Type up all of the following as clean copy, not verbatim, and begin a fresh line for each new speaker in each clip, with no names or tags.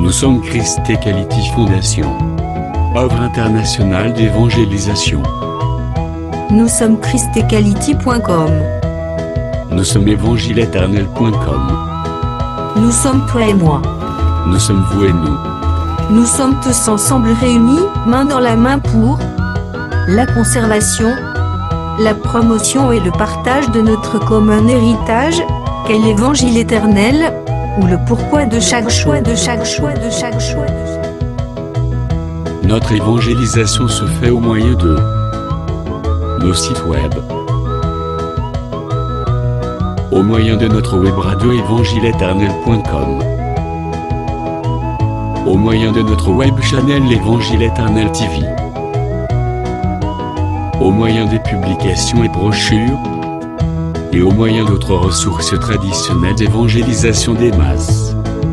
Nous sommes Christ Equality Fondation, œuvre internationale d'évangélisation.
Nous sommes christequality.com.
Nous sommes évangileéternel.com.
Nous sommes toi et moi.
Nous sommes vous et nous.
Nous sommes tous ensemble réunis, main dans la main pour la conservation, la promotion et le partage de notre commun héritage, qu'est l'évangile éternel, ou le pourquoi de chaque choix, de chaque choix, de chaque choix.
Notre évangélisation se fait au moyen de nos sites web, au moyen de notre web radio évangileéternel.com, au moyen de notre web channel l'Évangile Éternel TV, au moyen des publications et brochures, et au moyen d'autres ressources traditionnelles d'évangélisation des masses.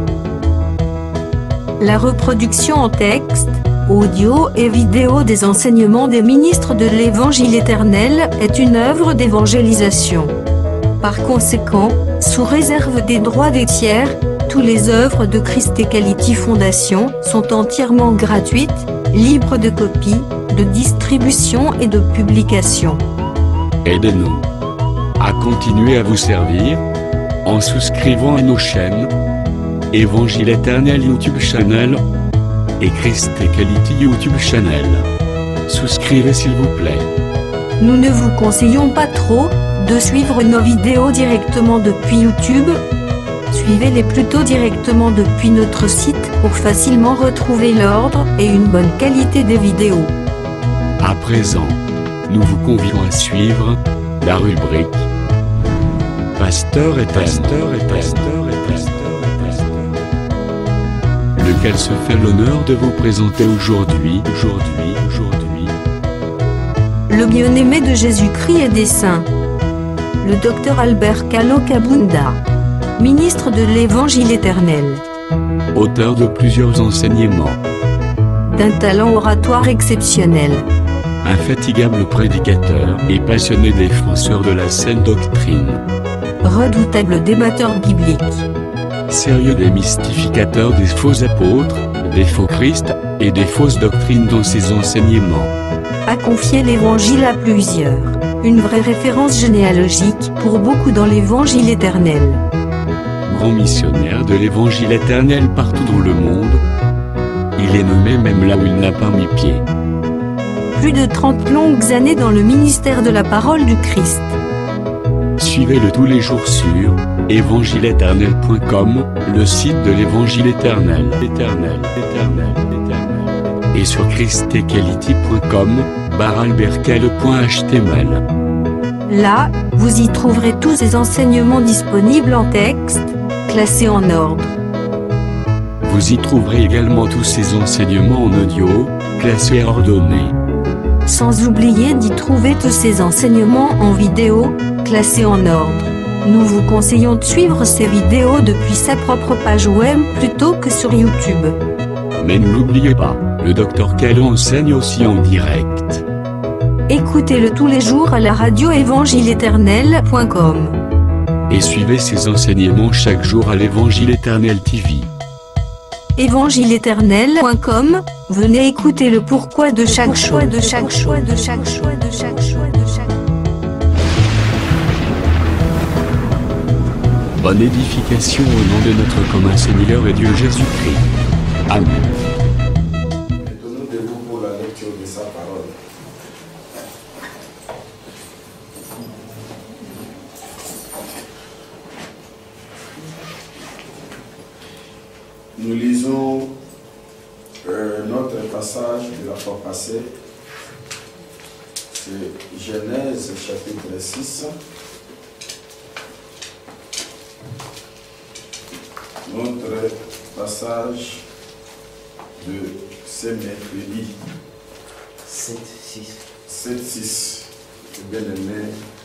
La reproduction en texte, audio et vidéo des enseignements des ministres de l'Évangile éternel est une œuvre d'évangélisation. Par conséquent, sous réserve des droits des tiers, toutes les œuvres de Christ Equality Fondation sont entièrement gratuites, libres de copie, de distribution et de publication.
Aidez-nous à continuer à vous servir en souscrivant à nos chaînes Évangile Éternel YouTube Channel et Christ Equality YouTube Channel. Souscrivez s'il vous plaît.
Nous ne vous conseillons pas trop de suivre nos vidéos directement depuis YouTube. Suivez-les plutôt directement depuis notre site pour facilement retrouver l'ordre et une bonne qualité des vidéos.
À présent, nous vous convions à suivre la rubrique Pasteur et Pasteur et Pasteur et Pasteur et Pasteur, lequel se fait l'honneur de vous présenter aujourd'hui.
Le bien-aimé de Jésus-Christ et des saints, le docteur Albert Kalo Kabunda, ministre de l'Évangile éternel,
auteur de plusieurs enseignements,
d'un talent oratoire exceptionnel,
infatigable prédicateur et passionné défenseur de la saine doctrine,
redoutable débatteur biblique,
sérieux démystificateur des faux apôtres, des faux Christ et des fausses doctrines dans ses enseignements,
a confié l'Évangile à plusieurs, une vraie référence généalogique pour beaucoup dans l'Évangile éternel.
Grand missionnaire de l'Évangile éternel partout dans le monde, il est nommé même là où il n'a pas mis pied.
Plus de 30 longues années dans le ministère de la parole du Christ.
Suivez-le tous les jours sur évangileéternel.com, le site de l'Évangile éternel, et sur christequality.com/albertkale.html.
Là, vous y trouverez tous ces enseignements disponibles en texte, classés en ordre.
Vous y trouverez également tous ces enseignements en audio, classés et ordonnés.
Sans oublier d'y trouver tous ces enseignements en vidéo, classés en ordre. Nous vous conseillons de suivre ces vidéos depuis sa propre page web plutôt que sur YouTube.
Mais n'oubliez pas, le Dr Kalo enseigne aussi en direct.
Écoutez-le tous les jours à la radio évangileéternel.com.
Et suivez ses enseignements chaque jour à l'Évangile Éternel TV.
évangileéternel.com, venez écouter le pourquoi de chaque choix, de chaque choix, de chaque choix, de chaque choix, de chaque.
Bonne édification au nom de notre commun Seigneur et Dieu Jésus-Christ. Amen.
Mettons-nous debout pour la lecture de sa parole. Nous lisons notre passage de la fois passée. C'est Genèse chapitre 6. Notre passage de ce mercredi 7-6. Bien aimé,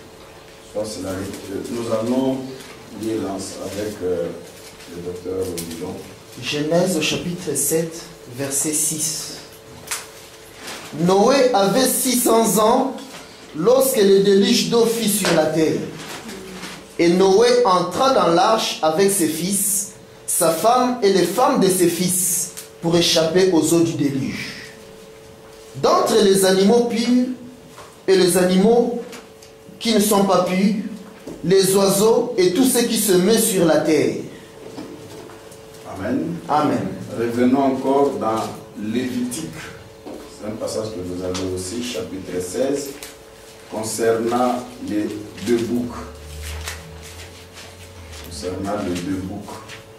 nous allons lire avec le docteur Odilon.
Genèse chapitre 7, verset 6. Noé avait 600 ans lorsque le déluge d'eau fut sur la terre. Et Noé entra dans l'arche avec ses fils, sa femme et les femmes de ses fils, pour échapper aux eaux du déluge. D'entre les animaux purs et les animaux qui ne sont pas purs, les oiseaux et tout ce qui se met sur la terre.
Amen.
Amen.
Revenons encore dans Lévitique. C'est un passage que vous avez aussi, chapitre 16, concernant les deux boucs. Concernant les deux boucs.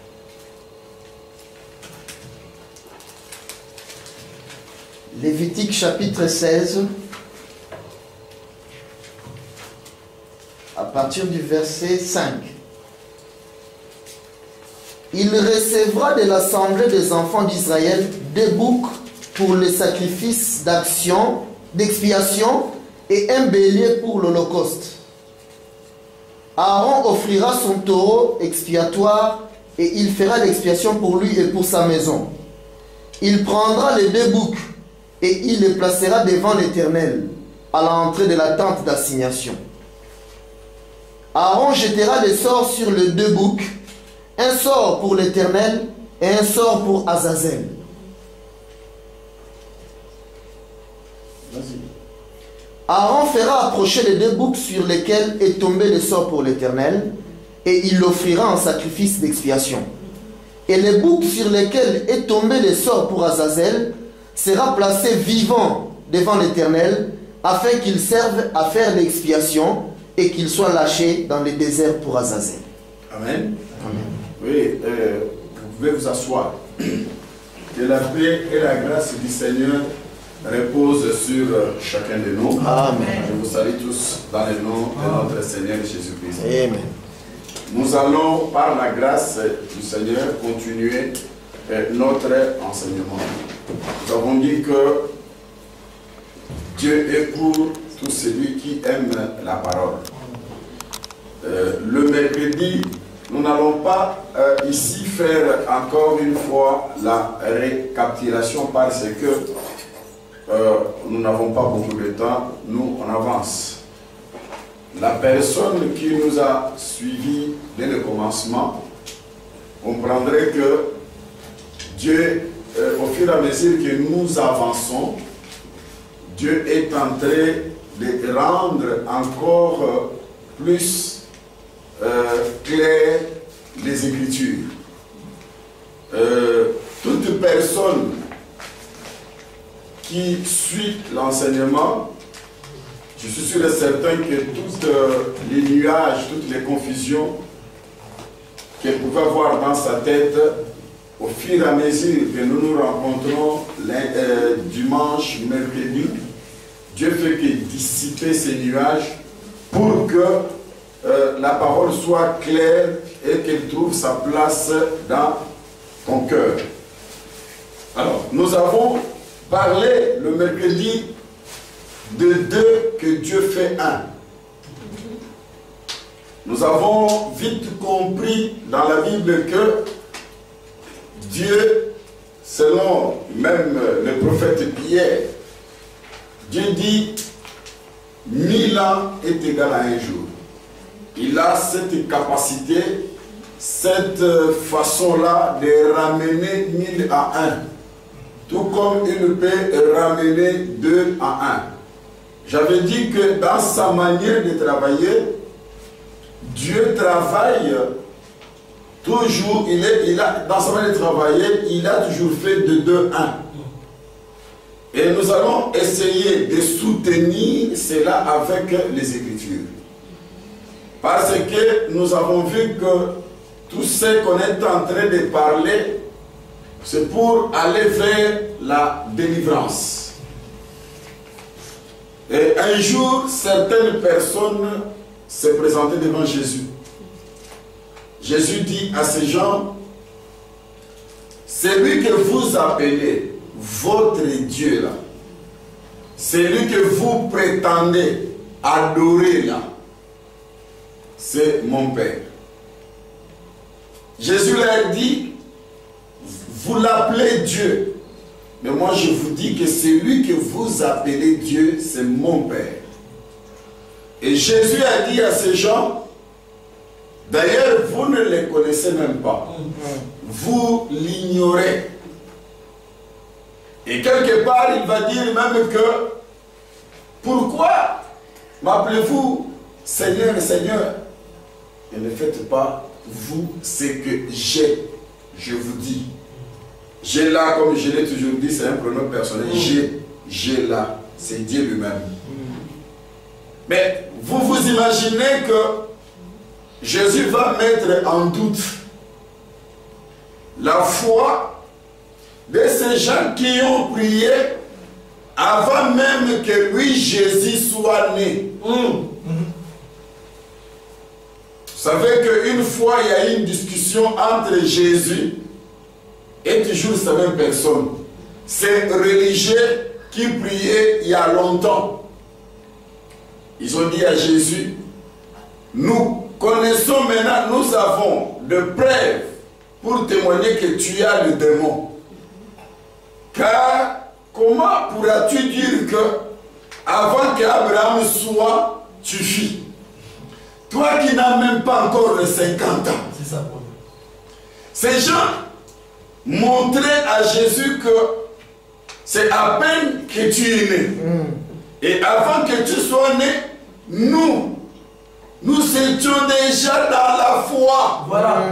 Lévitique chapitre 16, à partir du verset 5. Il recevra de l'assemblée des enfants d'Israël deux boucs pour les sacrifices d'action, d'expiation et un bélier pour l'holocauste. Aaron offrira son taureau expiatoire et il fera l'expiation pour lui et pour sa maison. Il prendra les deux boucs et il les placera devant l'Éternel à l'entrée de la tente d'assignation. Aaron jettera les sorts sur les deux boucs, un sort pour l'Éternel et un sort pour Azazel.
Vas-y.
Aaron fera approcher les deux boucs sur lesquels est tombé le sort pour l'Éternel et il l'offrira en sacrifice d'expiation. Et les boucs sur lesquels est tombé le sort pour Azazel sera placé vivant devant l'Éternel afin qu'il serve à faire l'expiation et qu'il soit lâché dans le désert pour Azazel.
Amen.
Amen.
Oui, vous pouvez vous asseoir. Que la paix et la grâce du Seigneur reposent sur chacun de nous.
Amen.
Je vous salue tous dans le nom de notre Seigneur Jésus-Christ.
Amen.
Nous allons, par la grâce du Seigneur, continuer notre enseignement. Nous avons dit que Dieu est pour tout celui qui aime la parole. Le mercredi, nous n'allons pas ici faire encore une fois la récapitulation parce que nous n'avons pas beaucoup de temps, nous on avance. La personne qui nous a suivis dès le commencement comprendrait que Dieu, au fur et à mesure que nous avançons, Dieu est en train de rendre encore plus clair les Écritures. Toute personne qui suit l'enseignement, je suis sûr et certain que tous les nuages, toutes les confusions qu'elle pouvait avoir dans sa tête, au fur et à mesure que nous nous rencontrons dimanche, mercredi, Dieu fait que dissiper ces nuages pour que la parole soit claire et qu'elle trouve sa place dans ton cœur. Alors, nous avons parlé le mercredi de deux que Dieu fait un. Nous avons vite compris dans la Bible que Dieu, selon même le prophète Pierre, Dieu dit 1000 ans est égal à un jour. Il a cette capacité, cette façon-là de ramener 1000 à 1. Tout comme il peut ramener 2 à 1. J'avais dit que dans sa manière de travailler, Dieu travaille toujours, dans sa manière de travailler, il a toujours fait de 2 1. Et nous allons essayer de soutenir cela avec les Écritures. Parce que nous avons vu que tout ce qu'on est en train de parler, c'est pour aller vers la délivrance. Et un jour, certaines personnes se présentaient devant Jésus. Jésus dit à ces gens, celui que vous appelez votre Dieu là, celui que vous prétendez adorer là, c'est mon Père. Jésus leur dit, vous l'appelez Dieu, mais moi je vous dis que celui que vous appelez Dieu, c'est mon Père. Et Jésus a dit à ces gens, d'ailleurs vous ne les connaissez même pas. vous l'ignorez. Et quelque part, il va dire même que, pourquoi m'appelez-vous Seigneur et Seigneur, et ne faites pas vous ce que je vous dis. J'ai là, comme je l'ai toujours dit, c'est un pronom personnel. J'ai là, c'est Dieu lui-même. Mais vous vous imaginez que Jésus va mettre en doute la foi de ces gens qui ont prié avant même que lui, Jésus, soit né. Vous savez qu'une fois, il y a eu une discussion entre Jésus et toujours cette même personne. Ces religieux qui priaient il y a longtemps. Ils ont dit à Jésus, nous connaissons maintenant, nous avons de preuves pour témoigner que tu as le démon. Car comment pourras-tu dire que avant qu'Abraham soit, tu fis? Toi qui n'as même pas encore les 50 ans.
C'est ça.
Ces gens montraient à Jésus que c'est à peine que tu es né. Et avant que tu sois né, nous étions déjà dans la foi. Voilà.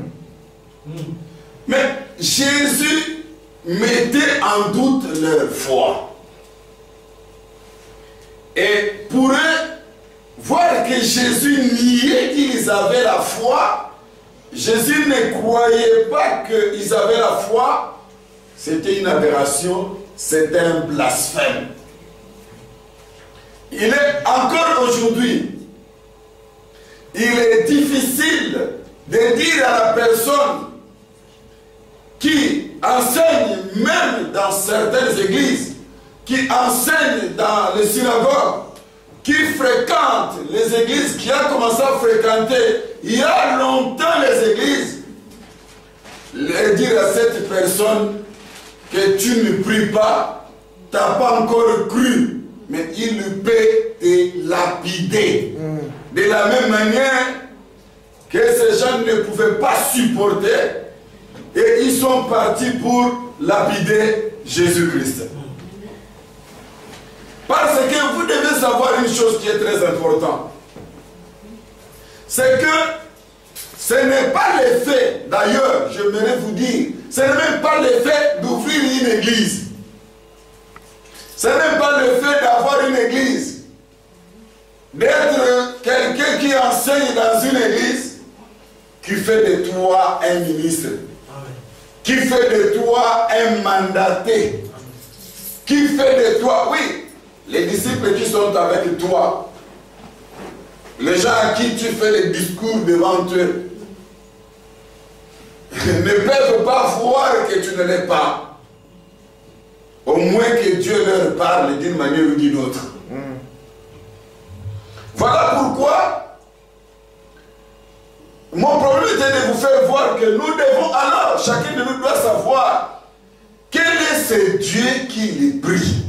Mais Jésus mettait en doute leur foi. Et pour eux, voir que Jésus niait qu'ils avaient la foi, Jésus ne croyait pas qu'ils avaient la foi, c'était une aberration, c'était un blasphème. Il est encore aujourd'hui, il est difficile de dire à la personne qui enseigne même dans certaines églises, qui enseigne dans les synagogues, qui fréquente les églises, qui a commencé à fréquenter il y a longtemps les églises, et dire à cette personne que tu ne pries pas, tu n'as pas encore cru, mais il peut te lapider. De la même manière que ces gens ne pouvaient pas supporter, et ils sont partis pour lapider Jésus-Christ. Parce que vous devez savoir une chose qui est très importante. C'est que ce n'est pas l'effet, d'ailleurs, j'aimerais vous dire, ce n'est même pas l'effet d'ouvrir une église. Ce n'est même pas le fait d'avoir une église, d'être quelqu'un qui enseigne dans une église, qui fait de toi un ministre, qui fait de toi un mandaté, qui fait de toi, oui, les disciples qui sont avec toi, les gens à qui tu fais les discours devant eux, ne peuvent pas voir que tu ne l'es pas. Au moins que Dieu leur parle d'une manière ou d'une autre. Voilà pourquoi mon problème était de vous faire voir que nous devons alors, chacun de nous doit savoir quel est ce Dieu qui les prie.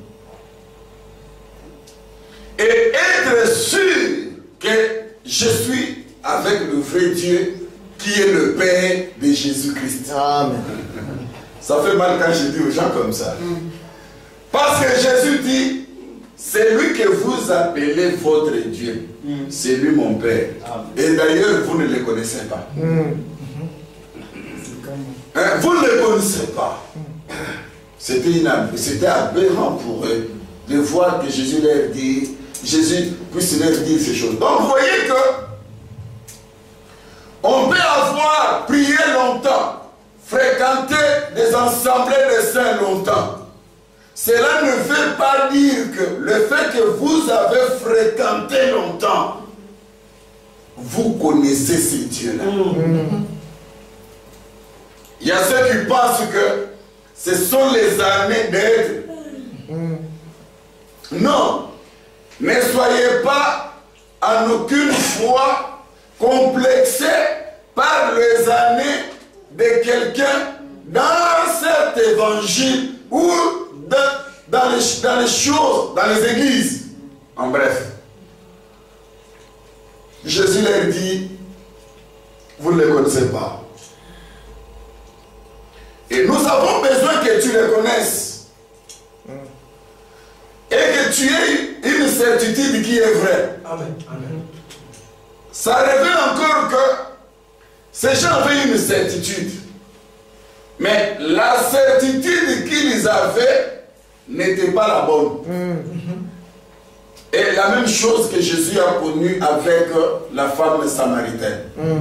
Et être sûr que je suis avec le vrai Dieu qui est le Père de Jésus-Christ.
Amen.
Ça fait mal quand je dis aux gens comme ça. Parce que Jésus dit, c'est lui que vous appelez votre Dieu. C'est lui mon Père. Et d'ailleurs, vous ne le connaissez pas. Vous ne le connaissez pas. C'était aberrant pour eux de voir que Jésus leur dit, Jésus puisse leur dire ces choses. Donc vous voyez que on peut avoir prié longtemps, fréquenter des assemblées de saints longtemps. Cela ne veut pas dire que le fait que vous avez fréquenté longtemps, vous connaissez ces dieux-là. Il y a ceux qui pensent que ce sont les années d'être. Non, ne soyez pas en aucune fois complexé par les années de quelqu'un dans cet évangile ou dans les choses, dans les églises. En bref, Jésus leur dit, vous ne les connaissez pas. connaisses et que tu aies une certitude qui est vraie.
Amen. Amen.
Ça révèle encore que ces gens avaient une certitude. Mais la certitude qu'ils avaient n'était pas la bonne. Et la même chose que Jésus a connue avec la femme samaritaine.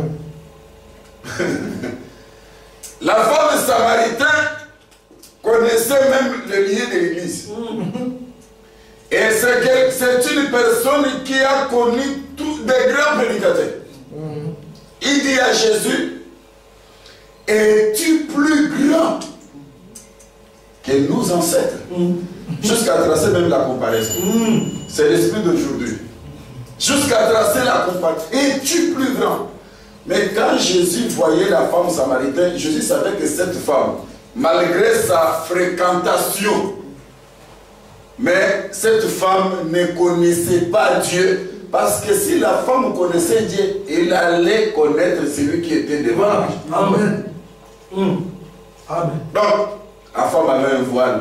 La femme samaritaine connaissait même le lien de l'église. Et c'est une personne qui a connu tous des grands prédicateurs. Il dit à Jésus, es-tu plus grand que nos ancêtres? Jusqu'à tracer même la comparaison. C'est l'esprit d'aujourd'hui. Jusqu'à tracer la comparaison. Es-tu plus grand? Mais quand Jésus voyait la femme samaritaine, Jésus savait que cette femme, malgré sa fréquentation, mais cette femme ne connaissait pas Dieu. Parce que si la femme connaissait Dieu, elle allait connaître celui qui était devant lui.
Amen. Amen.
Donc, la femme avait un voile.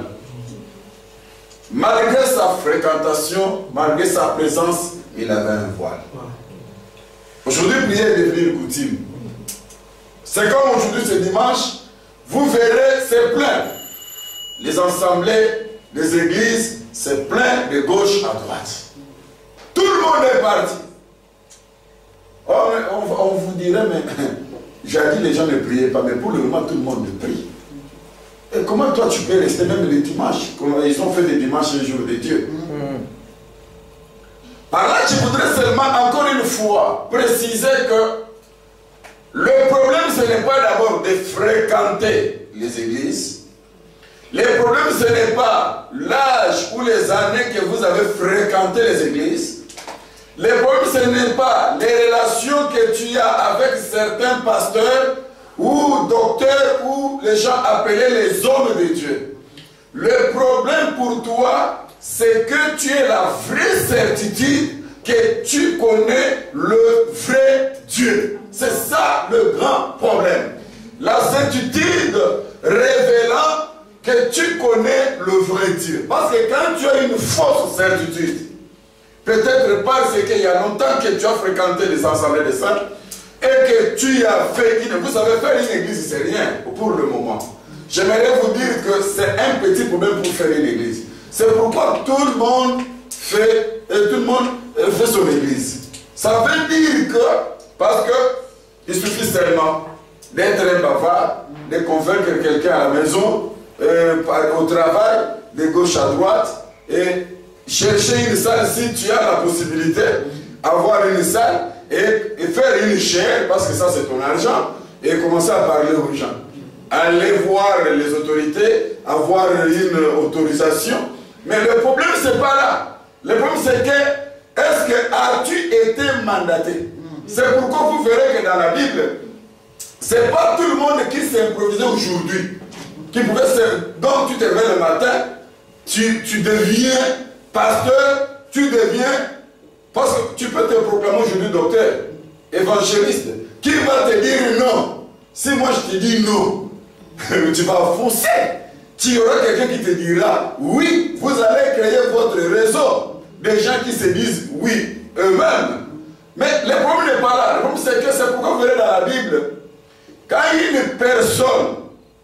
Malgré sa fréquentation, malgré sa présence, il avait un voile. Aujourd'hui, prier est devenu une coutume. C'est comme aujourd'hui, ce dimanche, vous verrez, c'est plein. Les assemblées, les églises, c'est plein de gauche à droite. Tout le monde est parti. Oh, on vous dirait, mais j'ai dit les gens ne priaient pas, mais pour le moment, tout le monde prie. Et comment toi tu peux rester même les dimanches? Ils ont fait des dimanches un jour de Dieu. Par là, je voudrais seulement encore une fois préciser que le problème, ce n'est pas d'abord de fréquenter les églises. Le problème, ce n'est pas l'âge ou les années que vous avez fréquenté les églises. Le problème, ce n'est pas les relations que tu as avec certains pasteurs ou docteurs ou les gens appelés les hommes de Dieu. Le problème pour toi, c'est que tu aies la vraie certitude que tu connais le vrai Dieu. C'est ça le grand problème. La certitude révélant que tu connais le vrai Dieu. Parce que quand tu as une fausse certitude, peut-être parce qu'il y a longtemps que tu as fréquenté les assemblées des saints et que tu as fait vous savez, faire une église, c'est rien pour le moment. J'aimerais vous dire que c'est un petit problème pour faire une église. C'est pourquoi tout le monde fait son église. Ça veut dire que, parce que il suffit seulement d'être un bavard, de convaincre quelqu'un à la maison, au travail, de gauche à droite, et chercher une salle si tu as la possibilité, avoir une salle et faire une chaire, parce que ça c'est ton argent, et commencer à parler aux gens. Aller voir les autorités, avoir une autorisation. Mais le problème c'est pas là. Le problème c'est que, est-ce que as-tu été mandaté? C'est pourquoi vous verrez que dans la Bible, c'est pas tout le monde qui s'est improvisé aujourd'hui. Qui pouvait se... Donc tu te réveilles le matin, tu deviens pasteur, tu deviens... Parce que tu peux te proclamer aujourd'hui docteur, évangéliste. Qui va te dire non? Si moi je te dis non, tu vas foncer. Tu auras quelqu'un qui te dira oui, vous allez créer votre réseau. Des gens qui se disent oui eux-mêmes. Mais le problème n'est pas là. Le problème c'est que c'est pourquoi vous verrez dans la Bible, quand une personne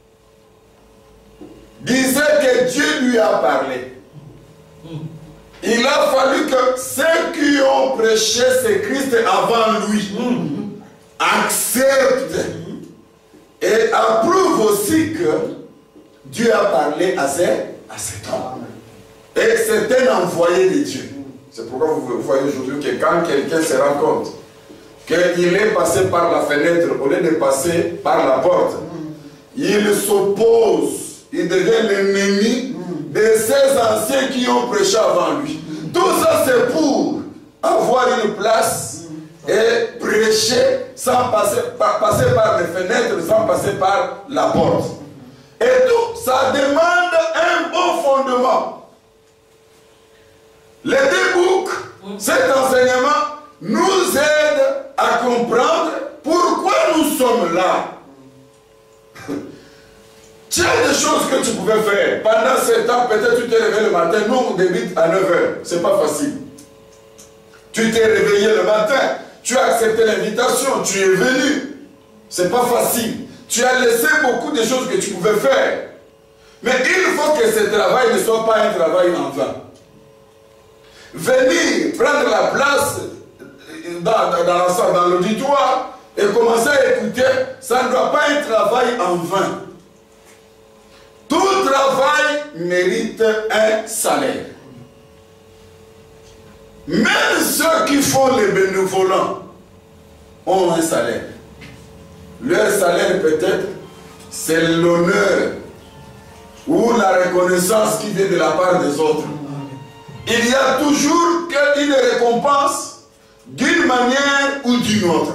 disait que Dieu lui a parlé, il a fallu que ceux qui ont prêché ce Christ avant lui acceptent et approuvent aussi que Dieu a parlé à cet homme. Et c'est un envoyé de Dieu. C'est pourquoi vous voyez aujourd'hui que quand quelqu'un se rend compte qu'il est passé par la fenêtre au lieu de passer par la porte, il s'oppose, il devient l'ennemi de ces anciens qui ont prêché avant lui. Tout ça c'est pour avoir une place et prêcher sans passer par les fenêtres, sans passer par la porte. Et tout ça demande un bon fondement. Les deux boucs, cet enseignement nous aide à comprendre pourquoi nous sommes là. Tu as des choses que tu pouvais faire. Pendant 7 ans, peut-être tu t'es réveillé le matin. Nous, on débute à 9 h. C'est pas facile. Tu t'es réveillé le matin. Tu as accepté l'invitation. Tu es venu. C'est pas facile. Tu as laissé beaucoup de choses que tu pouvais faire. Mais il faut que ce travail ne soit pas un travail en vain. Venir prendre la place dans l'auditoire et commencer à écouter, ça ne doit pas être un travail en vain. Tout travail mérite un salaire. Même ceux qui font les bénévolents ont un salaire. Leur salaire peut-être, c'est l'honneur ou la reconnaissance qui vient de la part des autres. Il y a toujours une récompense d'une manière ou d'une autre.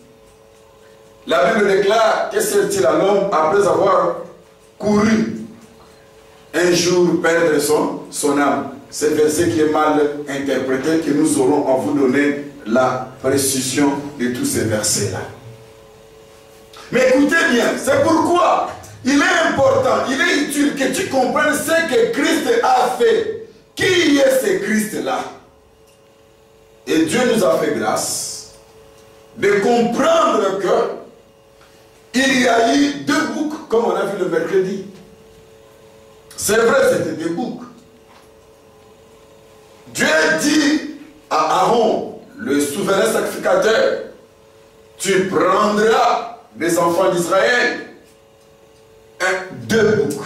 La Bible déclare que sert-il à l'homme après avoir couru un jour perdre son âme. C'est le verset qui est mal interprété, que nous aurons à vous donner la précision de tous ces versets-là. Mais écoutez bien, c'est pourquoi il est important, il est utile que tu comprennes ce que Christ a fait. Qui est ce Christ-là? Et Dieu nous a fait grâce de comprendre que il y a eu 2 boucs, comme on a vu le mercredi. C'est vrai, c'était 2 boucs. Dieu dit à Aaron, le souverain sacrificateur, tu prendras des enfants d'Israël 2 boucs.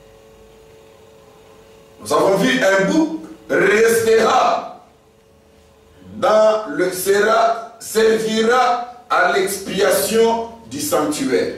Nous avons vu un bouc restera servira à l'expiation du sanctuaire.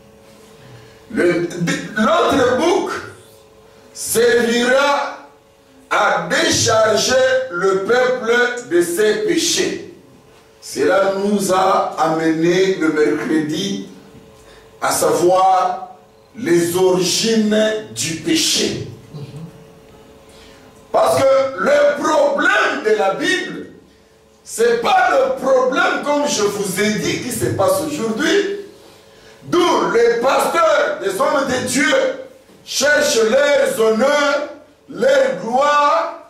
L'autre bouc servira à décharger le peuple de ses péchés. Cela nous a amené le mercredi à savoir les origines du péché. Parce que le problème de la Bible, ce n'est pas le problème comme je vous ai dit qui se passe aujourd'hui. D'où les pasteurs, les hommes de Dieu, cherchent leurs honneurs, leur gloire,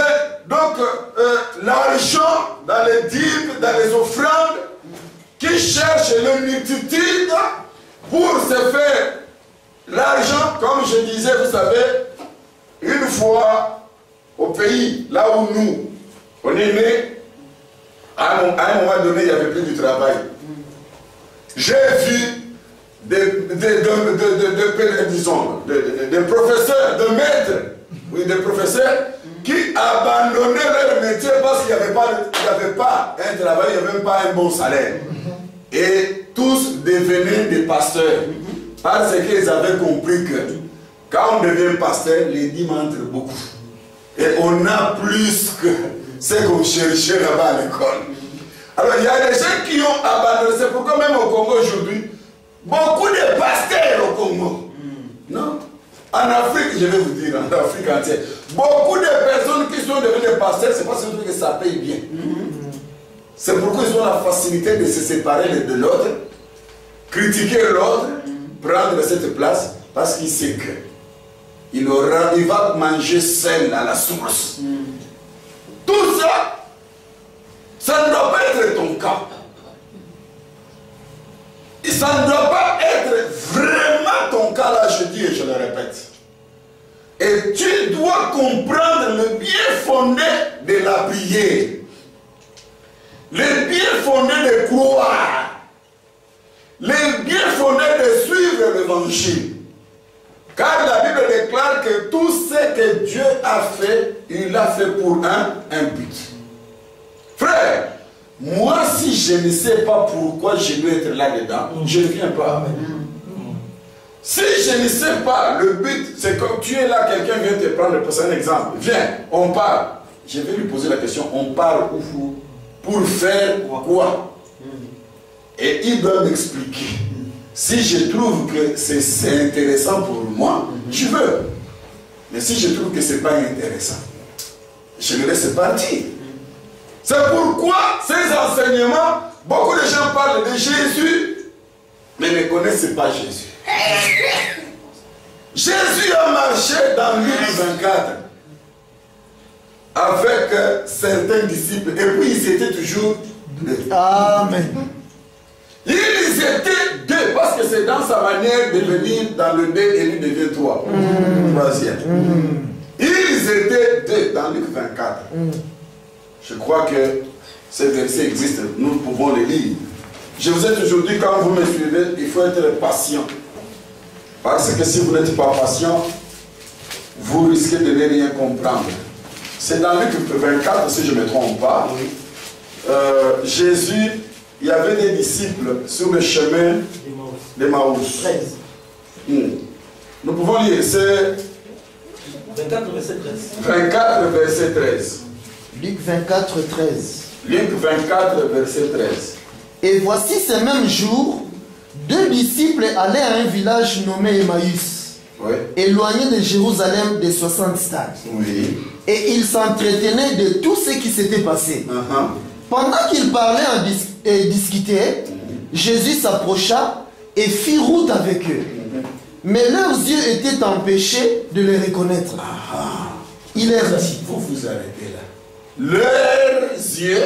l'argent dans les dîmes, dans les offrandes, qui cherchent leur multitude pour se faire l'argent, comme je disais, vous savez, une fois au pays, là où nous, on est né, à un moment donné, il n'y avait plus du travail. J'ai vu des professeurs, de maîtres, oui, des professeurs qui abandonnaient leur métier parce qu'il n'y avait pas un travail, il n'y avait même pas un bon salaire. Et tous devenaient des pasteurs parce qu'ils avaient compris que quand on devient pasteur, les dîmes entrent beaucoup. Et on a plus que ce qu'on cherchait là-bas à l'école. Alors il y a des gens qui ont abandonné. C'est pourquoi même au Congo aujourd'hui, beaucoup de pasteurs au Congo. Non? En Afrique, je vais vous dire, en Afrique entière, beaucoup de personnes qui sont devenues pasteurs, c'est parce que ça paye bien. C'est pourquoi ils ont la facilité de se séparer l'un de l'autre, critiquer l'autre, prendre cette place, parce qu'il sait que il va manger seul à la source. Tout ça, ça ne doit pas être ton cas. Et ça ne doit pas être vraiment ton cas, là je dis et je le répète. Et tu dois comprendre le bien fondé de la prière. Le bien fondé de croire. Le bien fondé de suivre l'évangile. Car la Bible déclare que tout ce que Dieu a fait, il l'a fait pour un but. Frère, moi si je ne sais pas pourquoi je dois être là-dedans, je ne viens pas. Si je ne sais pas, le but, c'est que tu es là, quelqu'un vient te prendre, pour un exemple. Viens, on parle. Je vais lui poser la question, on parle où? Pour faire quoi? Et il doit m'expliquer. Si je trouve que c'est intéressant pour moi, je veux. Mais si je trouve que ce n'est pas intéressant, je le laisse partir. C'est pourquoi ces enseignements, beaucoup de gens parlent de Jésus, mais ne connaissent pas Jésus. Jésus a marché dans Luc 24 avec certains disciples et puis ils étaient toujours deux.
Amen.
Ils étaient deux parce que c'est dans sa manière de venir dans le 2 et lui devient 3. Troisième. Ils étaient deux dans Luc 24. Je crois que ces versets existent, nous pouvons les lire. Je vous ai toujours dit, quand vous me suivez, il faut être patient. Parce que si vous n'êtes pas patient, vous risquez de ne rien comprendre. C'est dans Luc 24, si je ne me trompe pas. Jésus, il y avait des disciples sur le chemin d'Emmaüs.
13.
Nous pouvons lire, c'est
24, verset 13.
24, verset 13.
Luc 24, 13.
Luc 24, verset 13.
Et voici ces mêmes jours, deux disciples allaient à un village nommé Emmaüs,
Oui.
éloigné de Jérusalem de 60 stades.
Oui.
Et ils s'entretenaient de tout ce qui s'était passé. Pendant qu'ils parlaient et discutaient, Jésus s'approcha et fit route avec eux. Mais leurs yeux étaient empêchés de les reconnaître. Il leur dit,
Vous vous arrêtez là. Leurs yeux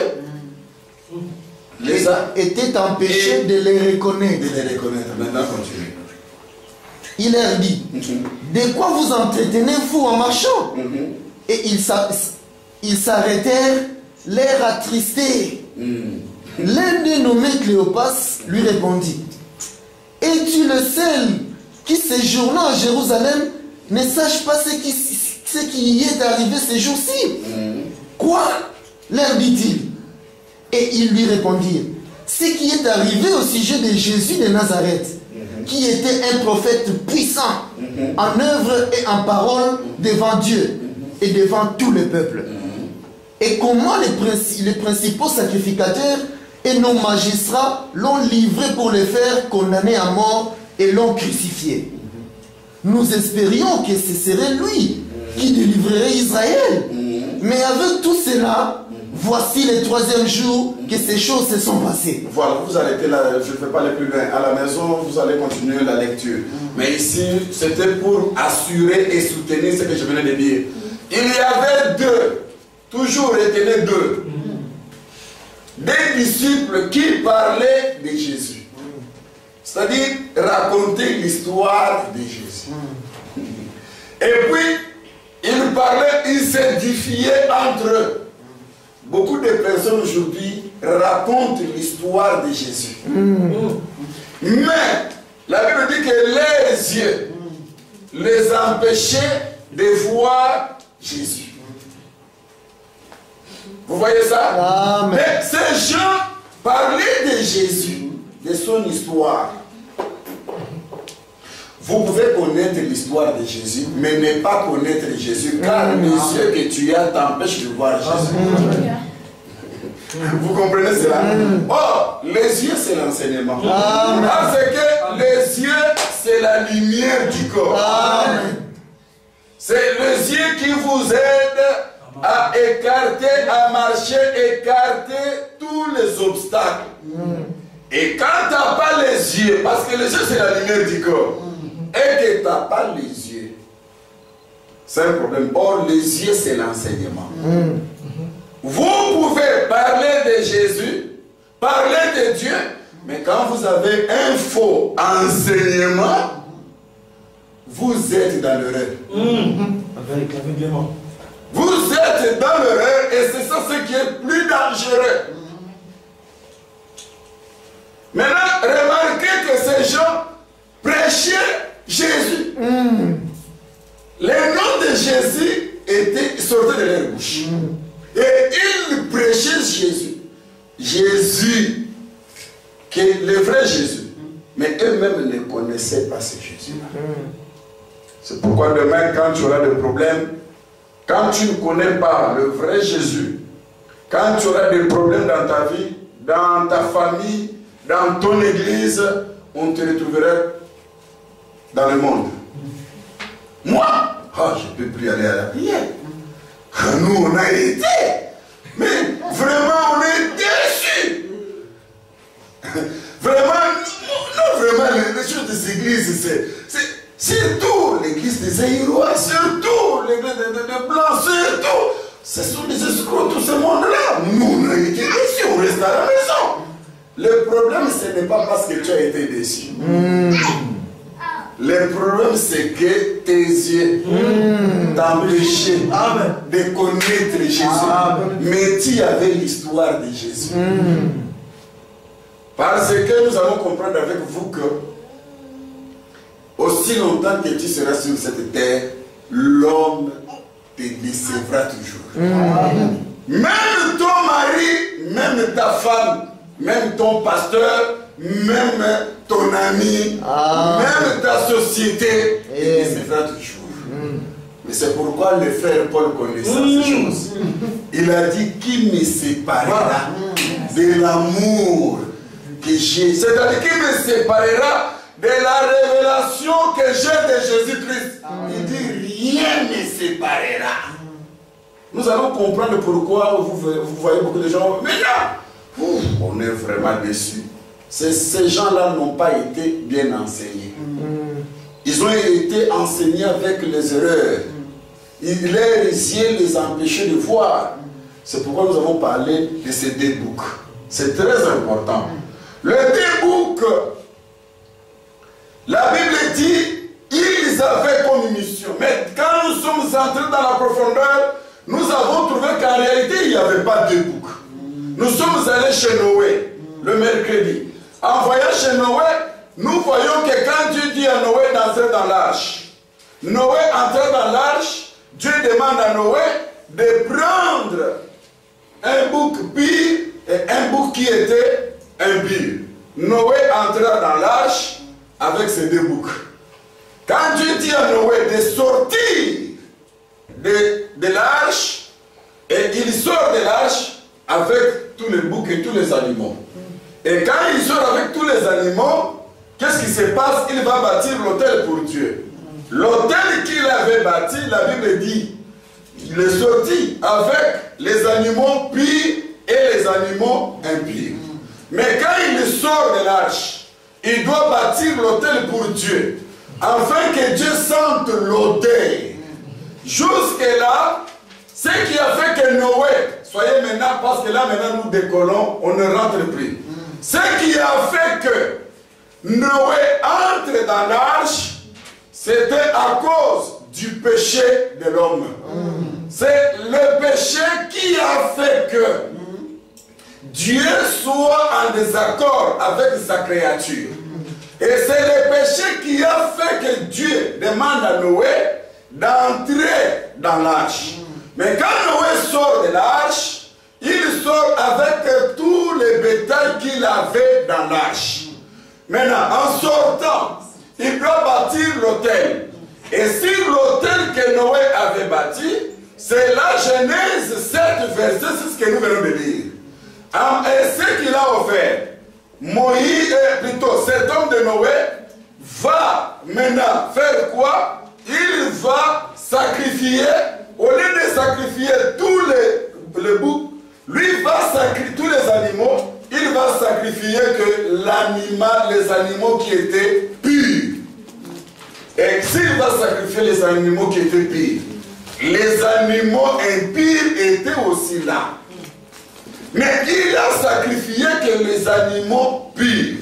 étaient empêchés de les reconnaître.
de les reconnaître. Maintenant, continuez.
Il leur dit, de quoi vous entretenez-vous en marchant? Et ils s'arrêtèrent, l'air attristé. L'un d'eux nommé Cléopas lui répondit, es-tu le seul qui séjournant à Jérusalem ne sache pas ce qui y est arrivé ces jours-ci? Quoi? Leur dit-il. Et ils lui répondirent, ce qui est arrivé au sujet de Jésus de Nazareth, qui était un prophète puissant, en œuvre et en parole devant Dieu et devant tout le peuple. Et comment les principaux sacrificateurs et nos magistrats l'ont livré pour le faire condamner à mort et l'ont crucifié. Nous espérions que ce serait lui qui délivrerait Israël. Mais avec tout cela, voici le troisième jour que ces choses se sont passées.
Voilà, vous arrêtez là, je ne vais pas aller plus loin. À la maison, vous allez continuer la lecture. Mais ici, c'était pour assurer et soutenir ce que je venais de dire. Il y avait deux, toujours retenez deux, des disciples qui parlaient de Jésus. C'est-à-dire raconter l'histoire de Jésus. Et puis, ils parlaient, ils s'édifiaient entre eux. Beaucoup de personnes aujourd'hui racontent l'histoire de Jésus. Mais la Bible dit que les yeux les empêchaient de voir Jésus. Vous voyez ça?
Amen.
Mais ces gens parlaient de Jésus, de son histoire. Vous pouvez connaître l'histoire de Jésus, mais ne pas connaître Jésus, car les yeux que tu as t'empêchent de voir Jésus. Vous comprenez cela? Oh, les yeux c'est l'enseignement. Parce que les yeux c'est la lumière du corps. C'est les yeux qui vous aident à écarter, à marcher, écarter tous les obstacles. Et quand tu n'as pas les yeux, parce que les yeux c'est la lumière du corps, et que tu n'as pas les yeux, c'est un problème. Or, les yeux c'est l'enseignement. Vous pouvez parler de Jésus, parler de Dieu, mais quand vous avez un faux enseignement, vous êtes dans l'erreur.
Avec l'aveuglement.
Vous êtes dans l'erreur et c'est ça ce qui est plus dangereux. Maintenant, remarquez que ces gens prêchaient Jésus. Le nom de Jésus sortait de leur bouche. Et ils prêchaient Jésus. Jésus, qui est le vrai Jésus. Mais eux-mêmes ne connaissaient pas ce Jésus-là. C'est pourquoi demain, quand tu auras des problèmes, quand tu ne connais pas le vrai Jésus, quand tu auras des problèmes dans ta vie, dans ta famille, dans ton église, on te retrouvera dans le monde. Moi, je ne peux plus aller à la prière. Nous, on a été. Mais vraiment, on est déçus. Vraiment, non, vraiment, les choses des églises, c'est tout l'église. rester à la maison. Le problème, ce n'est pas parce que tu as été déçu. Le problème, c'est que tes yeux t'empêchaient de connaître Jésus. Mais tu avais l'histoire de Jésus. Parce que nous allons comprendre avec vous que aussi longtemps que tu seras sur cette terre, l'homme te décevra toujours. Même ton mari, même ta femme, même ton pasteur, même ton ami, même ta société, te décevra toujours. Mais c'est pourquoi le frère Paul connaissait ces choses. Il a dit, qui me séparera de l'amour que j'ai, c'est-à-dire qui me séparera de la révélation que j'ai de Jésus-Christ. Il dit, rien ne séparera. Nous allons comprendre pourquoi vous voyez beaucoup de gens, mais là, on est vraiment déçus. Ces gens-là n'ont pas été bien enseignés. Ils ont été enseignés avec les erreurs. Leurs yeux les empêchaient de voir. C'est pourquoi nous avons parlé de ces deux boucs. C'est très important. Le deux boucs, la Bible dit, ils avaient comme mission. Mais quand nous sommes entrés dans la profondeur, nous avons trouvé qu'en réalité, il n'y avait pas deux boucs. Nous sommes allés chez Noé, le mercredi. En voyant chez Noé, nous voyons que quand Dieu dit à Noé d'entrer dans l'arche, Noé entre dans l'arche, Dieu demande à Noé de prendre un bouc pire et un bouc qui était impur. Noé entra dans l'arche avec ces deux boucs. Quand Dieu dit à Noé de sortir de l'arche, et il sort de l'arche avec tous les boucs et tous les animaux. Et quand il sort avec tous les animaux, qu'est-ce qui se passe? Il va bâtir l'autel pour Dieu. L'autel qu'il avait bâti, la Bible dit, il est sorti avec les animaux purs et les animaux impurs. Mais quand il sort de l'arche, il doit bâtir l'autel pour Dieu, afin que Dieu sente l'odeur. Jusque-là, ce qui a fait que Noé, soyez maintenant, parce que là maintenant nous décollons, on ne rentre plus. Ce qui a fait que Noé entre dans l'arche, c'était à cause du péché de l'homme. C'est le péché qui a fait que Dieu soit en désaccord avec sa créature. Et c'est le péché qui a fait que Dieu demande à Noé d'entrer dans l'arche. Mais quand Noé sort de l'arche, il sort avec tous les bétails qu'il avait dans l'arche. Maintenant, en sortant, il doit bâtir l'autel. Et sur l'autel que Noé avait bâti, c'est la Genèse 7, verset 6 que nous venons de lire. Et ce qu'il a offert, Moïse, plutôt cet homme de Noé, va maintenant faire quoi? Il va sacrifier, au lieu de sacrifier tous les boucs, lui va sacrifier tous les animaux, il va sacrifier que les animaux qui étaient purs. Et s'il va sacrifier les animaux qui étaient purs, les animaux impurs étaient aussi là. Mais il a sacrifié que les animaux purs.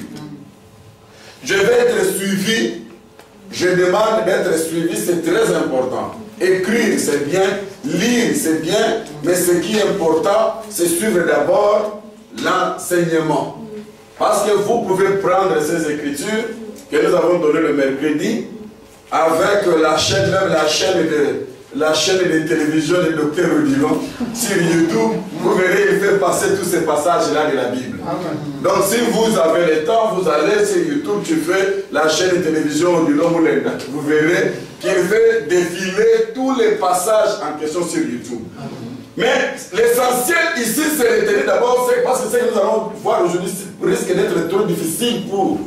Je vais être suivi. Je demande d'être suivi, c'est très important. Écrire, c'est bien. Lire, c'est bien. Mais ce qui est important, c'est suivre d'abord l'enseignement. Parce que vous pouvez prendre ces écritures que nous avons données le mercredi avec la chaîne, même la chaîne de télévision de Dr Odilon sur YouTube. Vous verrez, il fait passer tous ces passages-là de la Bible. Donc si vous avez le temps, vous allez sur YouTube, tu fais la chaîne de télévision Odilon Moulenga. Vous verrez qu'il fait défiler tous les passages en question sur YouTube. Mais l'essentiel ici, c'est retenir d'abord, parce que ce que nous allons voir aujourd'hui risque d'être trop difficile pour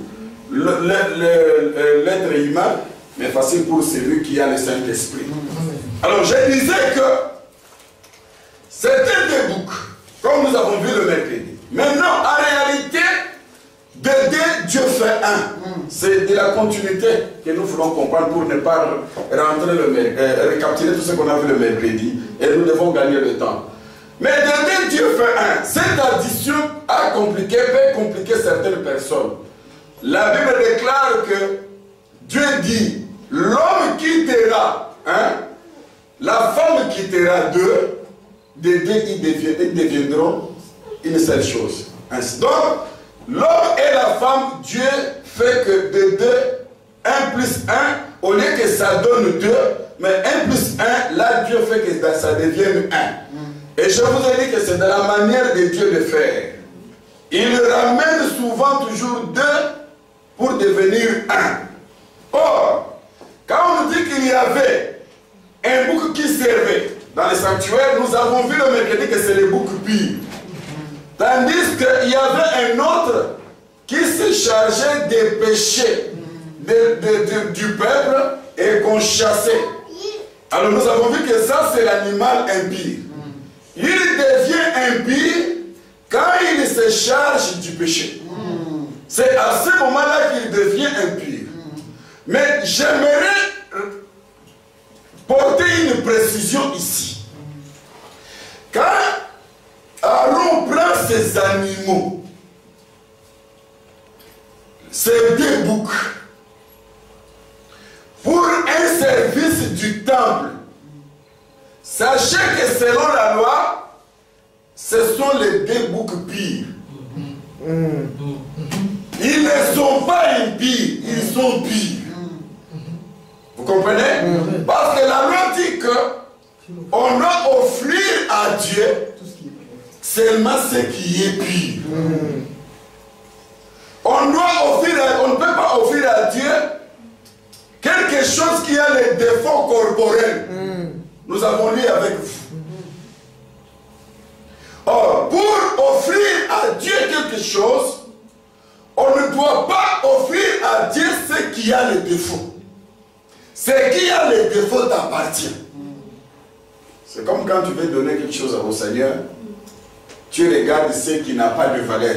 l'être humain, mais facile pour celui qui a le Saint-Esprit. Alors je disais que c'était des boucs, comme nous avons vu le mercredi. Maintenant, en réalité, de deux, Dieu fait un. C'est de la continuité que nous voulons comprendre pour ne pas récapituler tout ce qu'on a vu le mercredi. Et nous devons gagner le temps. Mais de 2, Dieu fait 1. Cette addition peut compliquer certaines personnes. La Bible déclare que Dieu dit, l'homme quittera, la femme quittera deux, de deux ils deviendront une seule chose. Donc, l'homme et la femme, Dieu fait que de 2, 1 plus 1, au lieu que ça donne 2, mais 1 plus 1, là Dieu fait que ça devienne 1. Et je vous ai dit que c'est dans la manière de Dieu de faire. Il ramène souvent toujours 2 pour devenir 1. Or, quand on nous dit qu'il y avait un bouc qui servait dans le sanctuaire, nous avons vu le mercredi que c'est le bouc pire. Tandis qu'il y avait un autre qui se chargeait des péchés du peuple et qu'on chassait. Alors nous avons vu que ça c'est l'animal impie. Il devient impie quand il se charge du péché. C'est à ce moment-là qu'il devient impie. Mais j'aimerais porter une précision ici. Quand Aaron prend ses animaux, ces 2 boucs, pour un service du temple, sachez que selon la loi, ce sont les 2 boucs pires. Ils ne sont pas impies, ils sont pires. Vous comprenez? Parce que la loi dit que on doit offrir à Dieu seulement ce qui est pire. On ne peut pas offrir à Dieu quelque chose qui a les défauts corporels. Nous avons lu avec vous. Or, pour offrir à Dieu quelque chose, on ne doit pas offrir à Dieu ce qui a les défauts. Ce qui a les défauts t'appartient. C'est comme quand tu veux donner quelque chose au Seigneur, tu regardes ce qui n'a pas de valeur.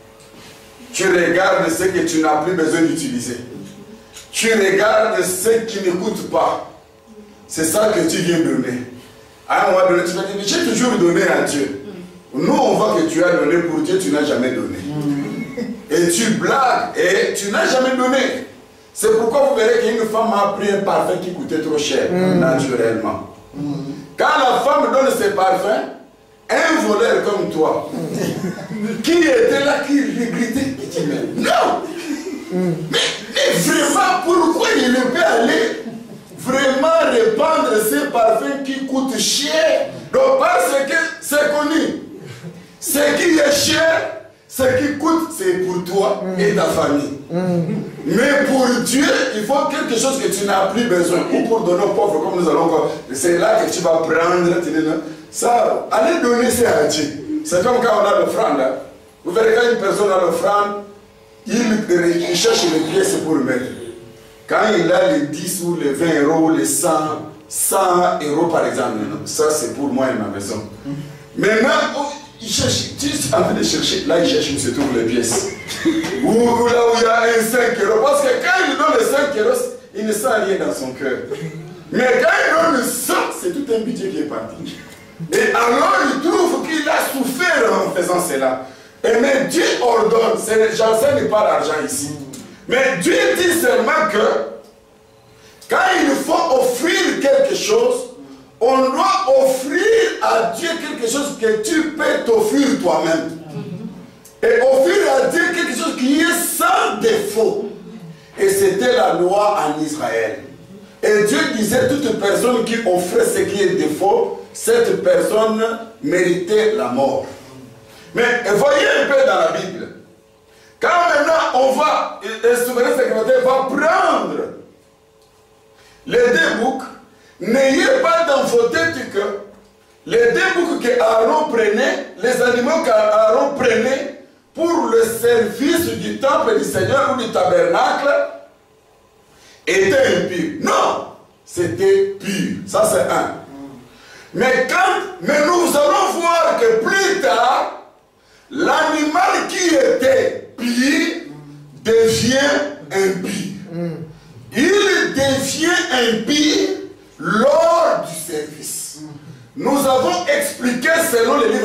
Tu regardes ce que tu n'as plus besoin d'utiliser. Tu regardes ce qui ne coûte pas. C'est ça que tu viens donner. À un moment donné, tu vas dire, j'ai toujours donné à Dieu. Nous, on voit que tu as donné pour Dieu, tu n'as jamais donné. Et tu blagues et tu n'as jamais donné. C'est pourquoi vous verrez qu'une femme a pris un parfum qui coûtait trop cher, naturellement. Quand la femme donne ses parfums, un voleur comme toi, qui était là, qui regrettait, qui dit, mais non! Mais vraiment, pourquoi il ne peut aller vraiment répandre ces parfums qui coûtent cher? Donc, parce que c'est connu. Ce qui est cher, ce qui coûte, c'est pour toi et ta famille. Mais pour Dieu, il faut quelque chose que tu n'as plus besoin. Ou pour donner aux pauvres, comme nous allons voir. C'est là que tu vas prendre. Ça, allez donner ça à Dieu. C'est comme quand on a l'offrande. Vous verrez quand une personne a l'offrande, il cherche les pièces pour le mettre. Quand il a les 10 ou les 20 euros, les 100 euros par exemple, ça c'est pour moi et ma maison. Maintenant, il cherche, tu es en train de chercher, là il cherche où se trouvent les pièces. Ou là où il y a un 5 euros. Parce que quand il donne les 5 euros, il ne sent rien dans son cœur. Mais quand il donne le 100, c'est tout un budget qui est parti. Et alors il trouve qu'il a souffert en faisant cela. Et mais Dieu ordonne, j'enseigne pas l'argent ici. Mais Dieu dit seulement que quand il faut offrir quelque chose, on doit offrir à Dieu quelque chose que tu peux t'offrir toi-même. Et offrir à Dieu quelque chose qui est sans défaut. Et c'était la loi en Israël. Et Dieu disait, toute personne qui offrait ce qui est défaut, cette personne méritait la mort. Mais voyez un peu dans la Bible. Quand maintenant on va, le souverain secrétaire va prendre les 2 boucs, n'ayez pas dans vos têtes que les 2 boucs qu'Aaron prenait, les animaux qu'Aaron prenait pour le service du temple du Seigneur ou du tabernacle, étaient impurs. Non, c'était pur. Ça c'est un. Mais nous allons voir que plus tard, l'animal qui était pur devient impie. Il devient impie lors du service. Nous avons expliqué selon les livres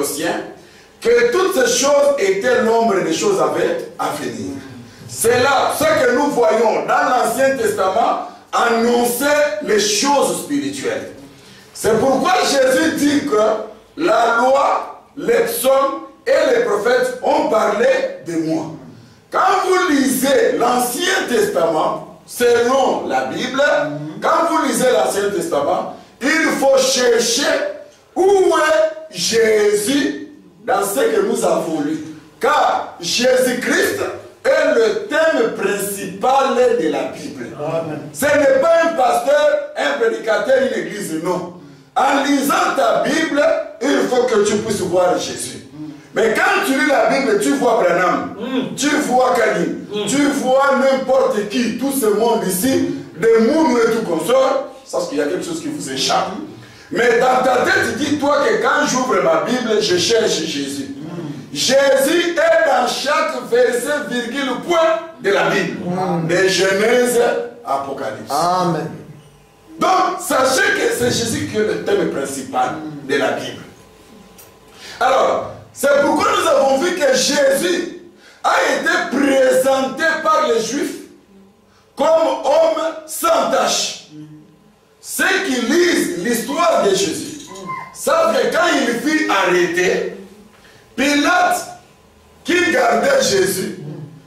Colossiens que toutes ces choses étaient l'ombre des choses à venir. C'est là ce que nous voyons dans l'Ancien Testament annoncer les choses spirituelles. C'est pourquoi Jésus dit que la loi, les psaumes et les prophètes ont parlé de moi. Quand vous lisez l'Ancien Testament, selon la Bible, quand vous lisez l'Ancien Testament, il faut chercher où est Jésus dans ce que nous avons lu. Car Jésus-Christ est le thème principal de la Bible. Amen. Ce n'est pas un pasteur, un prédicateur, une église, non. En lisant ta Bible, il faut que tu puisses voir Jésus. Mais quand tu lis la Bible, tu vois Branham, tu vois Kalim, tu vois n'importe qui, tout ce monde ici, des moumous et tout consort, parce qu'il y a quelque chose qui vous échappe. Mais dans ta tête, dis-toi que quand j'ouvre ma Bible, je cherche Jésus. Jésus est dans chaque verset, virgule, point de la Bible. De Genèse à Apocalypse. Amen. Donc, sachez que c'est Jésus qui est le thème principal de la Bible. Alors, c'est pourquoi nous avons vu que Jésus a été présenté par les Juifs comme homme sans tache. Ceux qui lisent l'histoire de Jésus savent que quand il fut arrêté, Pilate, qui gardait Jésus,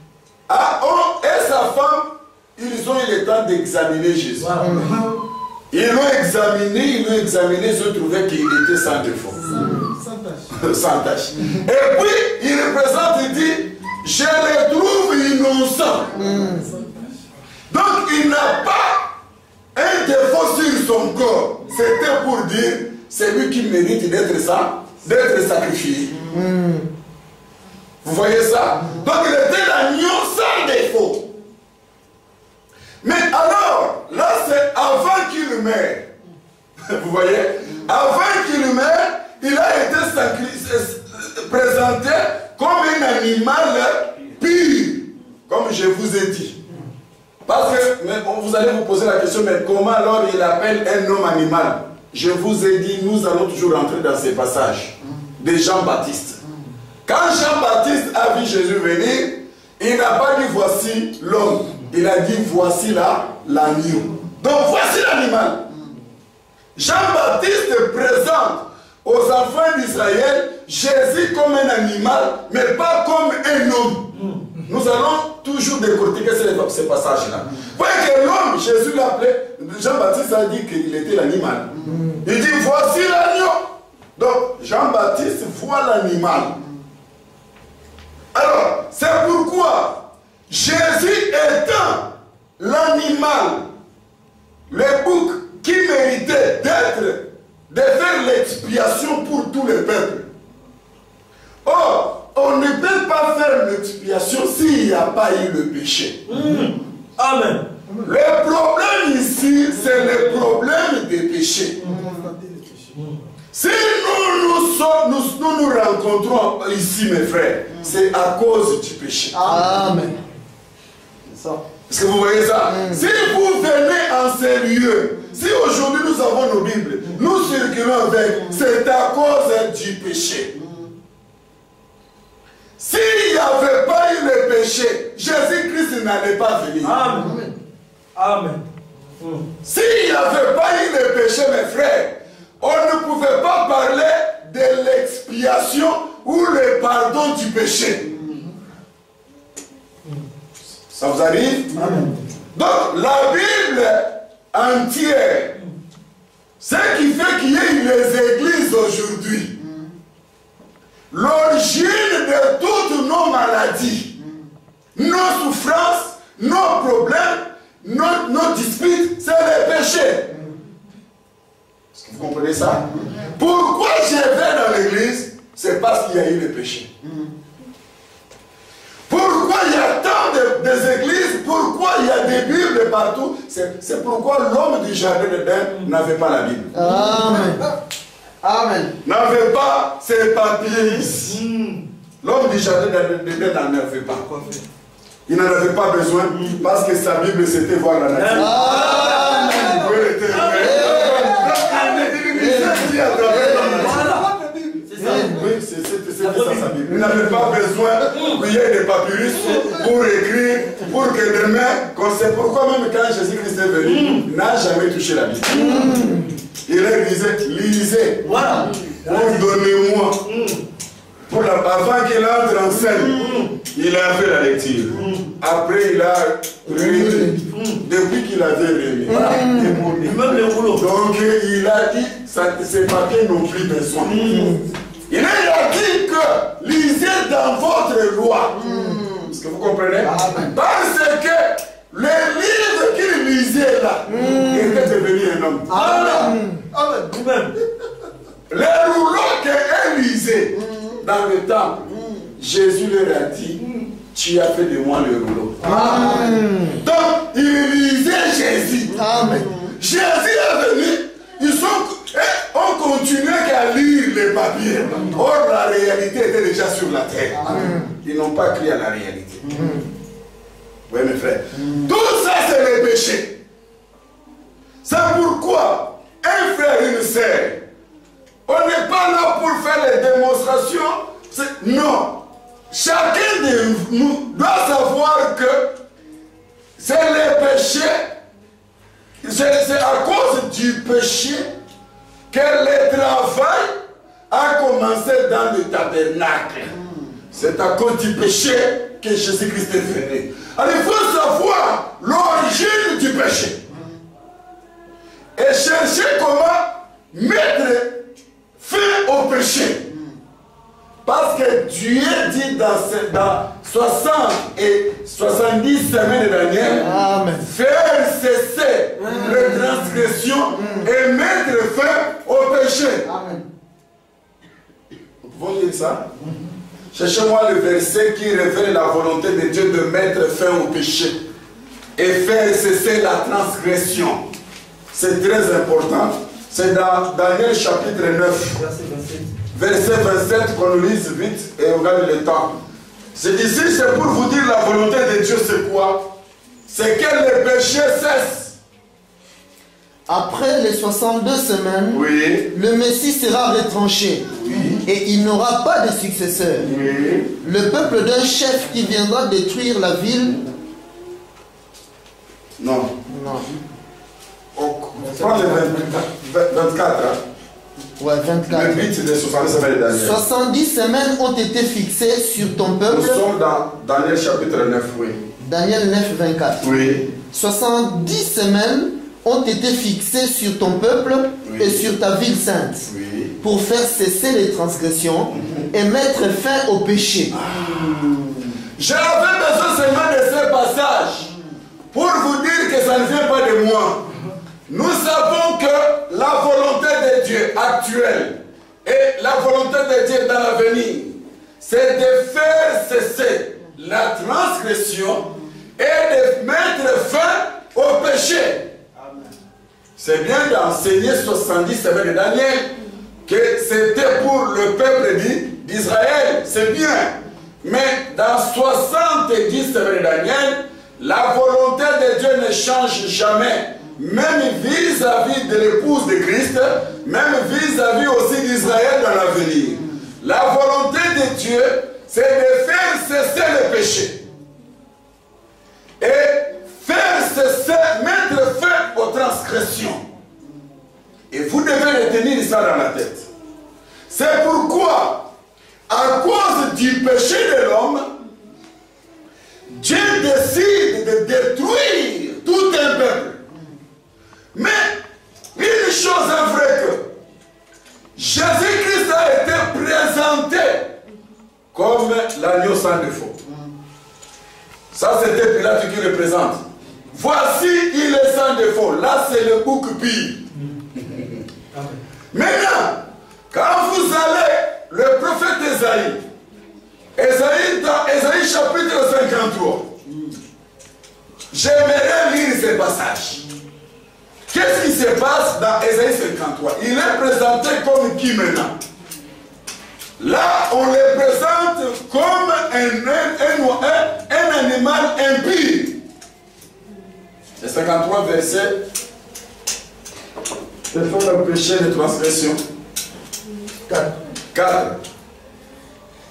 et sa femme, ils ont eu le temps d'examiner Jésus. Ils l'ont examiné, ils ont trouvé qu'il était sans défaut. Sans tâche. Et puis, il représente, il dit, je le trouve innocent. Donc, il n'a pas un défaut sur son corps. C'était pour dire, c'est lui qui mérite d'être sacrifié. Vous voyez ça? Donc, il était l'agneau sans défaut. Mais alors, là, c'est avant qu'il meure. Vous voyez? Avant qu'il meure, il a été présenté comme un animal pur, comme je vous ai dit. Parce que vous allez vous poser la question, mais comment alors il appelle un homme animal? Je vous ai dit, nous allons toujours rentrer dans ces passages de Jean-Baptiste. Quand Jean-Baptiste a vu Jésus venir, il n'a pas dit voici l'homme, il a dit voici l'agneau. Donc voici l'animal. Jean-Baptiste présente aux enfants d'Israël Jésus comme un animal, mais pas comme un homme. Nous allons toujours décortiquer ces passages-là. Vous voyez que l'homme, Jésus l'appelait, Jean-Baptiste a dit qu'il était l'animal. Il dit voici l'agneau. Donc Jean-Baptiste voit l'animal. Alors, c'est pourquoi Jésus étant l'animal, le bouc qui méritait de faire l'expiation pour tous les peuples. Or, on ne peut pas faire l'expiation s'il n'y a pas eu le péché. Amen. Le problème ici, c'est le problème des péchés. Si nous rencontrons ici, mes frères, c'est à cause du péché. Amen. Est-ce que vous voyez ça? Si vous venez en sérieux, si aujourd'hui nous avons nos Bibles, nous circulons avec, c'est à cause du péché. S'il n'y avait pas eu le péché, Jésus-Christ n'allait pas venir. Amen. Amen. S'il n'y avait pas eu le péché, mes frères, on ne pouvait pas parler de l'expiation ou le pardon du péché. Ça vous arrive? Amen. Donc, la Bible entière, ce qui fait qu'il y ait les églises aujourd'hui, l'origine de toutes nos maladies, nos souffrances, nos problèmes, nos disputes, c'est le péché. Est-ce que vous comprenez ça? Pourquoi je vais dans l'église? C'est parce qu'il y a eu le péché. Pourquoi il y a tant des églises? Pourquoi il y a des Bibles partout? C'est pourquoi l'homme du jardin d'Éden n'avait pas la Bible. Amen. Amen. N'avait pas ces papiers ici. L'homme du jardin d'Éden n'en avait pas. Il n'en avait pas besoin parce que sa Bible c'était voir la nature. Amen. Oui, c'est ça sa Bible. Il n'avait pas besoin qu'il y ait des papyrus pour écrire, pour que demain, qu'on sait pourquoi même quand Jésus-Christ est venu, il n'a jamais touché la Bible. Il leur disait, lisez.
Voilà.
Pardonnez-moi. Avant qu'il entre en scène, il a fait la lecture. Après, il a remis. Depuis qu'il avait remis. Voilà.
Même les rouleaux.
Donc, il a dit, ces papiers n'ont plus besoin. Il a dit que lisez dans votre loi. Est-ce que vous comprenez? Parce que le livre qu'il lisait là, il était devenu un homme.
Amen. Vous-même.
Les rouleaux qu'elle lisait dans le temple, Jésus leur a dit, tu as fait de moi le rouleau. Donc, il lisait Jésus.
Amen.
Jésus est venu, on continuait qu'à lire les papiers. Or, la réalité était déjà sur la terre. Ils n'ont pas crié à la réalité. Oui, mes frères. Tout ça, c'est le péché. C'est pourquoi un frère et une sœur, on n'est pas là pour faire les démonstrations. Non. Chacun de nous doit savoir que c'est le péché. C'est à cause du péché que le travail a commencé dans le tabernacle. C'est à cause du péché que Jésus-Christ est venu. Alors il faut savoir l'origine du péché. Et chercher comment mettre fin au péché. Parce que Dieu dit dans 60 et 70 semaines dernières, faire cesser les transgressions et mettre fin au péché.
Amen.
Nous pouvons dire ça? Cherchez-moi le verset qui révèle la volonté de Dieu de mettre fin au péché et faire cesser la transgression. C'est très important. C'est dans Daniel chapitre 9. Verset 27, qu'on lise vite et on gagne le temps. C'est d'ici, c'est pour vous dire la volonté de Dieu, c'est quoi? C'est que le péché cesse.
Après les 62 semaines,
Oui.
le Messie sera retranché et il n'aura pas de successeur.
Oui.
Le peuple d'un chef qui viendra détruire la ville.
Non.
Non.
On prend le 24. Hein.
Ouais, 24.
Le 8 des 70 semaines dernières.
70 semaines ont été fixées sur ton peuple.
Nous sommes dans Daniel chapitre 9, oui.
Daniel 9, 24.
Oui.
70 semaines ont été fixées sur ton peuple et sur ta ville sainte, pour faire cesser les transgressions et mettre fin au péché.
J'avais besoin seulement de ce passage pour vous dire que ça ne vient pas de moi. Nous savons que la volonté de Dieu actuelle et la volonté de Dieu dans l'avenir, c'est de faire cesser la transgression et de mettre fin au péché. C'est bien d'enseigner 70 semaines de Daniel que c'était pour le peuple d'Israël, c'est bien. Mais dans 70 semaines de Daniel, la volonté de Dieu ne change jamais. Même vis-à-vis de l'épouse de Christ, même vis-à-vis aussi d'Israël dans l'avenir. La volonté de Dieu, c'est de faire cesser le péché. Et faire cesser, mettre fin aux transgressions. Et vous devez retenir ça dans la tête. C'est pourquoi, à cause du péché de l'homme, Dieu décide de détruire tout un peuple. Mais une chose est vraie que Jésus-Christ a été présenté comme l'agneau sans défaut. Ça, c'était Pilate qui le présente. Voici, il est sans défaut. Là, c'est le bouc pire. Maintenant, quand vous allez, le prophète Ésaïe, dans Ésaïe chapitre 53, j'aimerais lire ce passage. Qu'est-ce qui se passe dans Ésaïe 53? Il est présenté comme qui maintenant? Là, on le présente comme un animal impur. Et 53 versets. C'est pour le péché de transgression. 4.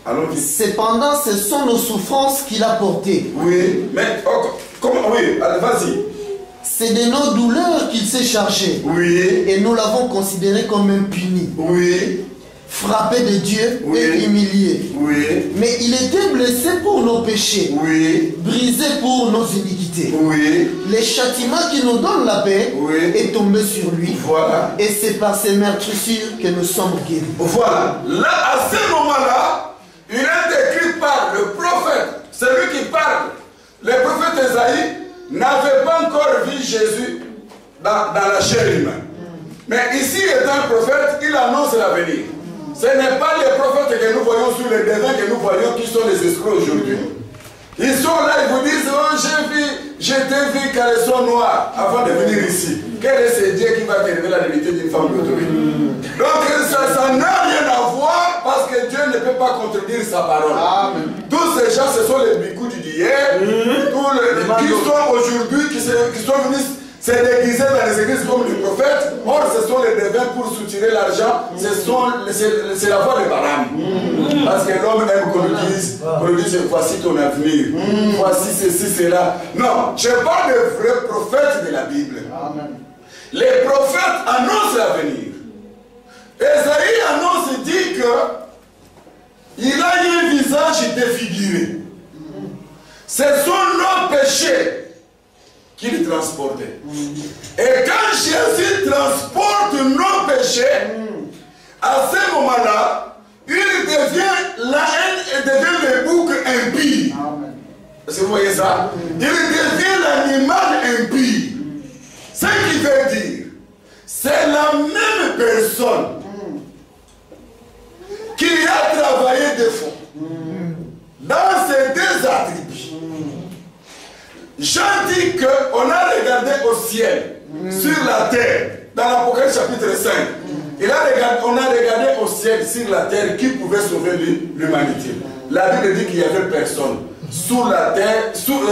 Allons vite.
Cependant, ce sont nos souffrances qu'il a portées.
Oui, mais comment? Oui, allez, vas-y.
C'est de nos douleurs qu'il s'est chargé.
Oui.
Et nous l'avons considéré comme impuni.
Oui.
Frappé de Dieu
Oui.
et humilié.
Oui.
Mais il était blessé pour nos péchés.
Oui.
Brisé pour nos iniquités.
Oui.
Le châtiment qui nous donne la paix
Oui.
est tombé sur lui.
Voilà.
Et c'est par ses meurtrissures que nous sommes guéris.
Voilà. Là, à ce moment-là, il est écrit par le prophète, celui qui parle. Le prophète Esaïe n'avait pas encore vu Jésus dans la chair humaine. Mais ici, étant un prophète, il annonce l'avenir. Ce n'est pas les prophètes que nous voyons sur les devins que nous voyons qui sont les escrocs aujourd'hui. Ils sont là, ils vous disent, oh je t'ai vu car elles sont noires avant de venir ici. Quel est ce Dieu qui va te révéler la vérité d'une femme d'autorité? Donc ça n'a rien à voir parce que Dieu ne peut pas contredire sa parole. Amen. Tous ces gens, ce sont les bicouds d'hier, qui sont aujourd'hui, qui sont venus se déguiser dans les églises comme les prophètes. Or, ce sont les devins pour soutirer l'argent. C'est la voie de Balaam. Parce que l'homme aime qu'on lui dise, voici ton avenir, voici ceci, cela. Non, je parle des vrais prophètes de la Bible. Amen. Les prophètes annoncent l'avenir. Esaïe annonce et dit que il a un visage défiguré. Ce sont nos péchés qu'il transportait. Et quand Jésus transporte nos péchés, à ce moment-là, il devient la haine et devient le bouc impie. Est-ce que vous voyez ça? Il devient l'animal impie. Ce qui veut dire, c'est la même personne qui a travaillé de fond dans ces deux attributs. Jean dit qu'on a regardé au ciel, sur la terre, dans l'Apocalypse chapitre 5. On a regardé au ciel, sur la terre, qui pouvait sauver l'humanité. La Bible dit qu'il n'y avait personne. Sur la terre,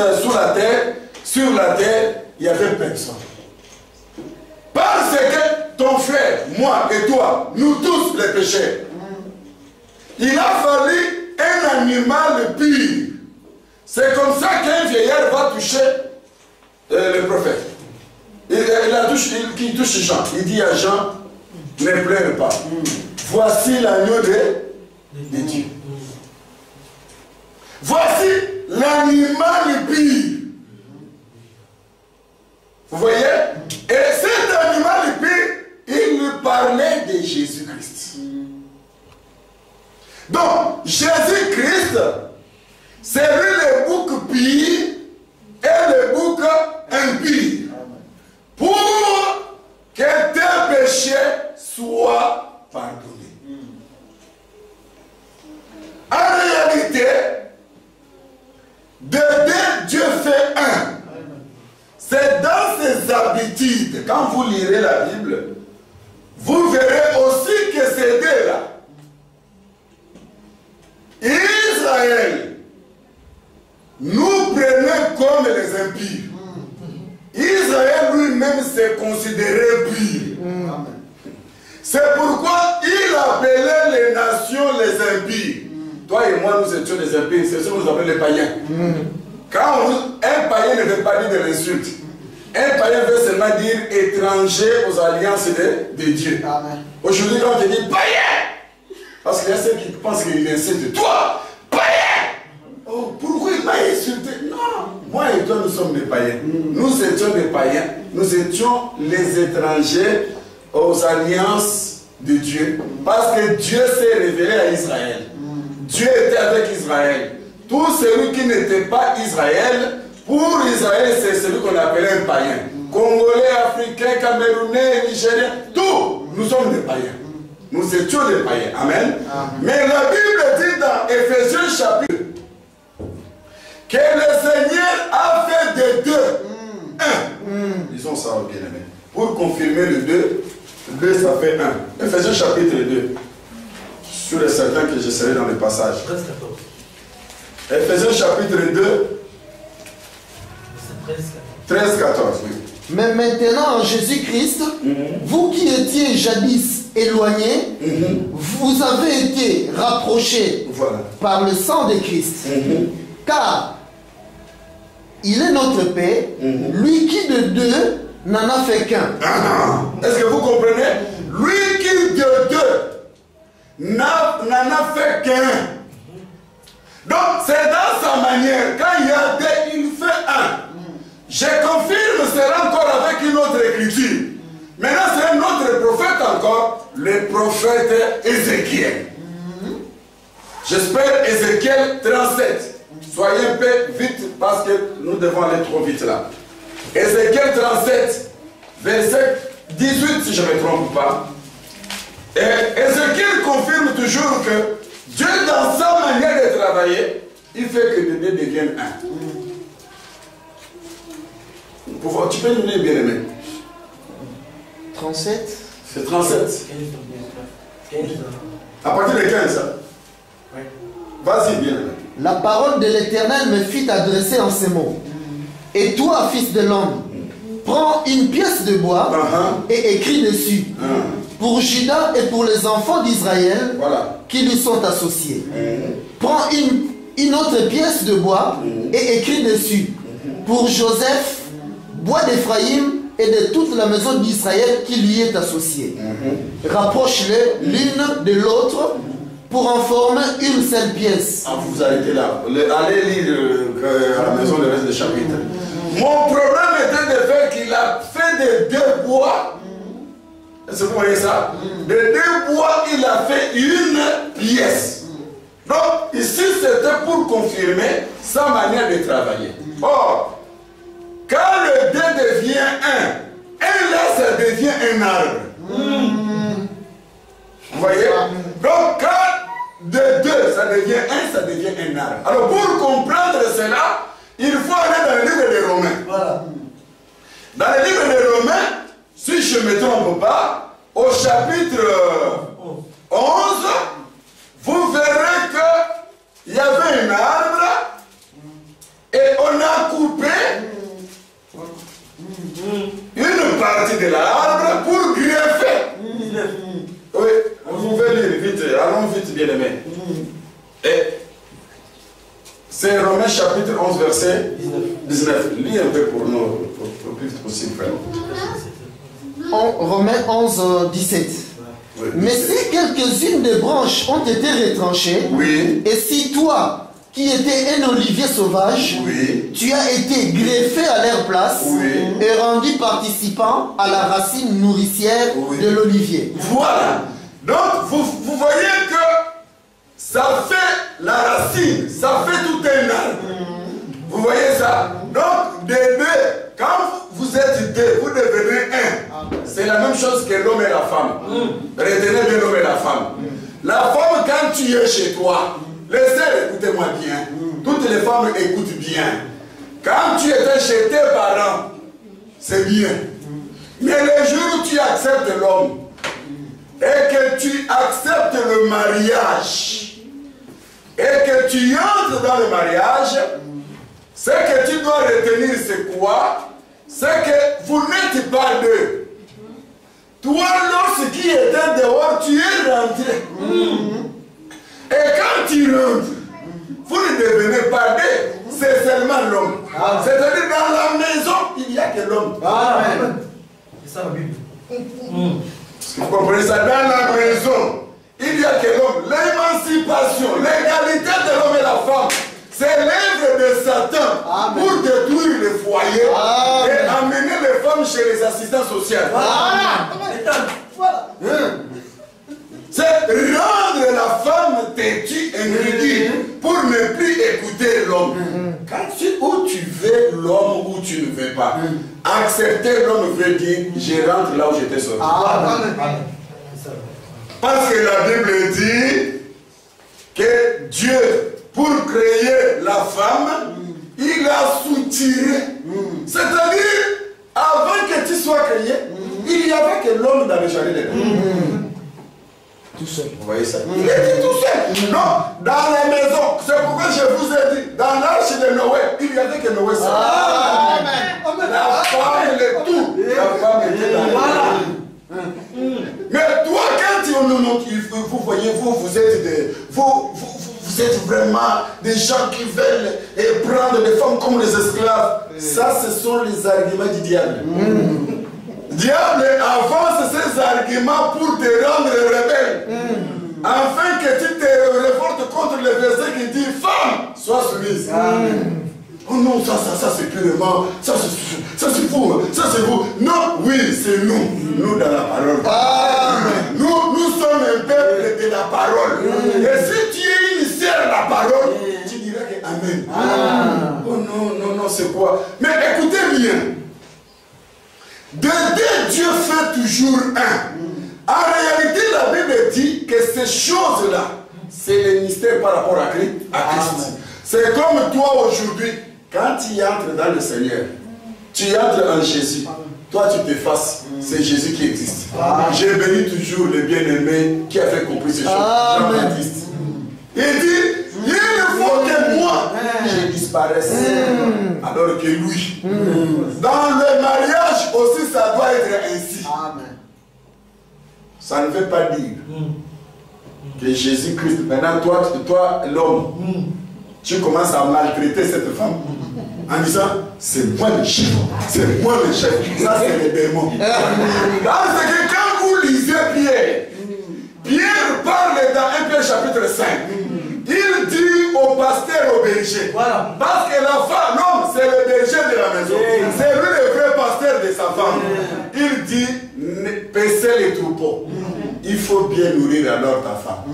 il n'y avait personne. Parce que ton frère, moi et toi, nous tous les pécheurs, il a fallu un animal pur. C'est comme ça qu'un vieillard va toucher le prophète. Il touche Jean. Il dit à Jean, ne pleure pas. Voici l'agneau de Dieu. Voici l'animal pur. Vous voyez? Et cet animal pur, il nous parlait de Jésus-Christ. Donc, Jésus-Christ, c'est lui le bouc pur et le bouc impur. Pour que tes péchés soient pardonnés. En réalité, de deux, Dieu fait un. C'est dans ses habitudes. Quand vous lirez la Bible, vous verrez aussi que ces deux-là, Israël, nous prenons comme les impies. Israël lui-même s'est considéré pur. C'est pourquoi il appelait les nations les impies. Toi et moi, nous étions les impies. C'est ce que nous appelons les païens. Quand un païen ne veut pas dire de l'insulte, un païen veut seulement dire étranger aux alliances de Dieu. Aujourd'hui, quand on te dit païen, parce qu'il y a ceux qui pensent qu'il insulte. Toi, païen! Oh, pourquoi il m'a insulté? Non, moi et toi, nous sommes des païens. Nous étions des païens. Nous étions les étrangers aux alliances de Dieu. Parce que Dieu s'est révélé à Israël. Dieu était avec Israël. Tout celui qui n'était pas Israël, pour Israël, c'est celui qu'on appelait un païen. Congolais, Africains, Camerounais, Nigériens, tout, nous sommes des païens. Nous étions des païens. Amen. Mais la Bible dit dans Ephésiens chapitre que le Seigneur a fait de deux un. Disons ça, bien aimé. Pour confirmer le deux, ça fait un. Ephésiens chapitre 2. Sur les certains que je serai dans le passage. 13-14. Ephésiens chapitre 2. 13-14, oui.
Mais maintenant en Jésus-Christ, vous qui étiez jadis éloigné, vous avez été rapprochés par le sang de Christ. Car il est notre paix, lui qui de deux n'en a fait qu'un.
Est-ce que vous comprenez? Lui qui de deux n'en a fait qu'un. Donc c'est dans sa manière. Quand il y a deux, il fait un. Je confirme cela encore avec une autre écriture. Maintenant c'est un autre prophète encore, le prophète Ézéchiel. J'espère Ézéchiel 37. Soyez un peu vite parce que nous devons aller trop vite là. Ézéchiel 37, verset 18 si je ne me trompe pas. Et Ézéchiel confirme toujours que Dieu dans sa manière de travailler, il fait que les deux deviennent un. Tu peux nous lire bien aimé.
37.
C'est 37. À partir de 15. Vas-y bien aimé.
La parole de l'Éternel me fit adresser en ces mots. Et toi, fils de l'homme, prends une pièce de bois et écris dessus. Pour Judas et pour les enfants d'Israël qui lui sont associés. Prends une autre pièce de bois et écris dessus. Pour Joseph, bois d'Éphraïm et de toute la maison d'Israël qui lui est associée. Rapproche-les l'une de l'autre pour en former une seule pièce.
Ah, vous arrêtez là. Allez lire à la maison le reste des chapitres. Mon problème était de faire qu'il a fait de deux bois. Est-ce que vous voyez ça? De deux bois, il a fait une pièce. Donc, ici, c'était pour confirmer sa manière de travailler. Or, quand le deux devient un là, ça devient un arbre. Vous voyez? Donc, quand de deux, ça devient un, ça devient un arbre. Alors, pour comprendre cela, il faut aller dans le livre des Romains. Voilà. Dans le livre des Romains, si je ne me trompe pas, au chapitre 11, vous verrez qu'il y avait un arbre et on a coupé une partie de l'arbre pour greffer. Oui, vous pouvez lire vite, allons vite bien aimé. Et c'est Romains chapitre 11 verset 19. Lis un peu pour nous, le plus vite possible, frère.
Romains 11, 17. Oui, mais si quelques-unes des branches ont été retranchées, et si toi, qui étais un olivier sauvage, tu as été greffé à leur place et rendu participant à la racine nourricière de l'olivier.
Voilà. Donc, vous voyez que ça fait la racine, ça fait tout un arbre. Vous voyez ça? Donc, des deux, quand vous êtes deux, vous devenez un. C'est la même chose que l'homme et la femme. Retenez bien l'homme et la femme. La femme, quand tu es chez toi, laissez, écoutez-moi bien, toutes les femmes écoutent bien. Quand tu étais chez tes parents, c'est bien. Mais le jour où tu acceptes l'homme, et que tu acceptes le mariage, et que tu entres dans le mariage, ce que tu dois retenir, c'est quoi? C'est que vous n'êtes pas deux. Toi, lorsqu'il était dehors, tu es rentré. Et quand tu rentres, vous ne devenez pas deux, c'est seulement l'homme. C'est-à-dire dans la maison, il n'y a que l'homme.
C'est ça la Bible.
Vous comprenez ça? Dans la maison, il n'y a que l'homme. L'émancipation, l'égalité de l'homme et la femme, c'est l'œuvre de Satan pour détruire le foyer et amener les femmes chez les assistants sociaux. Voilà. C'est rendre la femme têtue et ridicule pour ne plus écouter l'homme. Où tu veux l'homme ou tu ne veux pas. Accepter l'homme veut dire je rentre là où j'étais sorti. Parce que la Bible dit que Dieu, pour créer la femme, il a soutiré. C'est-à-dire, avant que tu sois créé, il n'y avait que l'homme dans le jardin d'Éden. Tout seul. Vous voyez ça? Il était tout seul. Non, dans la maison. C'est pourquoi je vous ai dit, dans l'arche de Noé, il n'y avait que Noé seul. La femme, il est tout. La femme était dans la maison. Mais toi, quand vraiment des gens qui veulent prendre les femmes comme les esclaves. Ça, ce sont les arguments du diable. Le diable avance ces arguments pour te rendre rebelle. Afin que tu te révoltes contre le verset qui dit femme, sois soumise. Oh non, ça c'est purement, ça c'est vous, ça c'est vous. Non, oui, c'est nous dans la parole. Nous sommes un peuple de la parole. Et si tu es initié à la parole, tu diras que Amen. Oh non, c'est quoi? Mais écoutez bien. De deux, Dieu fait toujours un. En réalité, la Bible dit que ces choses-là, c'est le mystère par rapport à Christ. C'est comme toi aujourd'hui. Quand tu entres dans le Seigneur, tu entres en Jésus. Toi, tu t'effaces. C'est Jésus qui existe. J'ai béni toujours le bien-aimé qui a fait comprendre ces choses. Jean-Baptiste. Il dit, il faut que moi, je disparaisse. Alors que lui. Dans le mariage aussi, ça doit être ainsi. Ça ne veut pas dire que Jésus-Christ, maintenant toi l'homme, tu commences à maltraiter cette femme en disant c'est moi le chef, c'est moi le chef. Ça c'est le démon. Parce que quand vous lisez Pierre parle dans 1 Pierre chapitre 5. Il dit au pasteur, au berger. Voilà. Parce que la femme, l'homme, c'est le berger de la maison. C'est lui le vrai pasteur de sa femme. Il dit paissez les troupeaux. Il faut bien nourrir alors ta femme.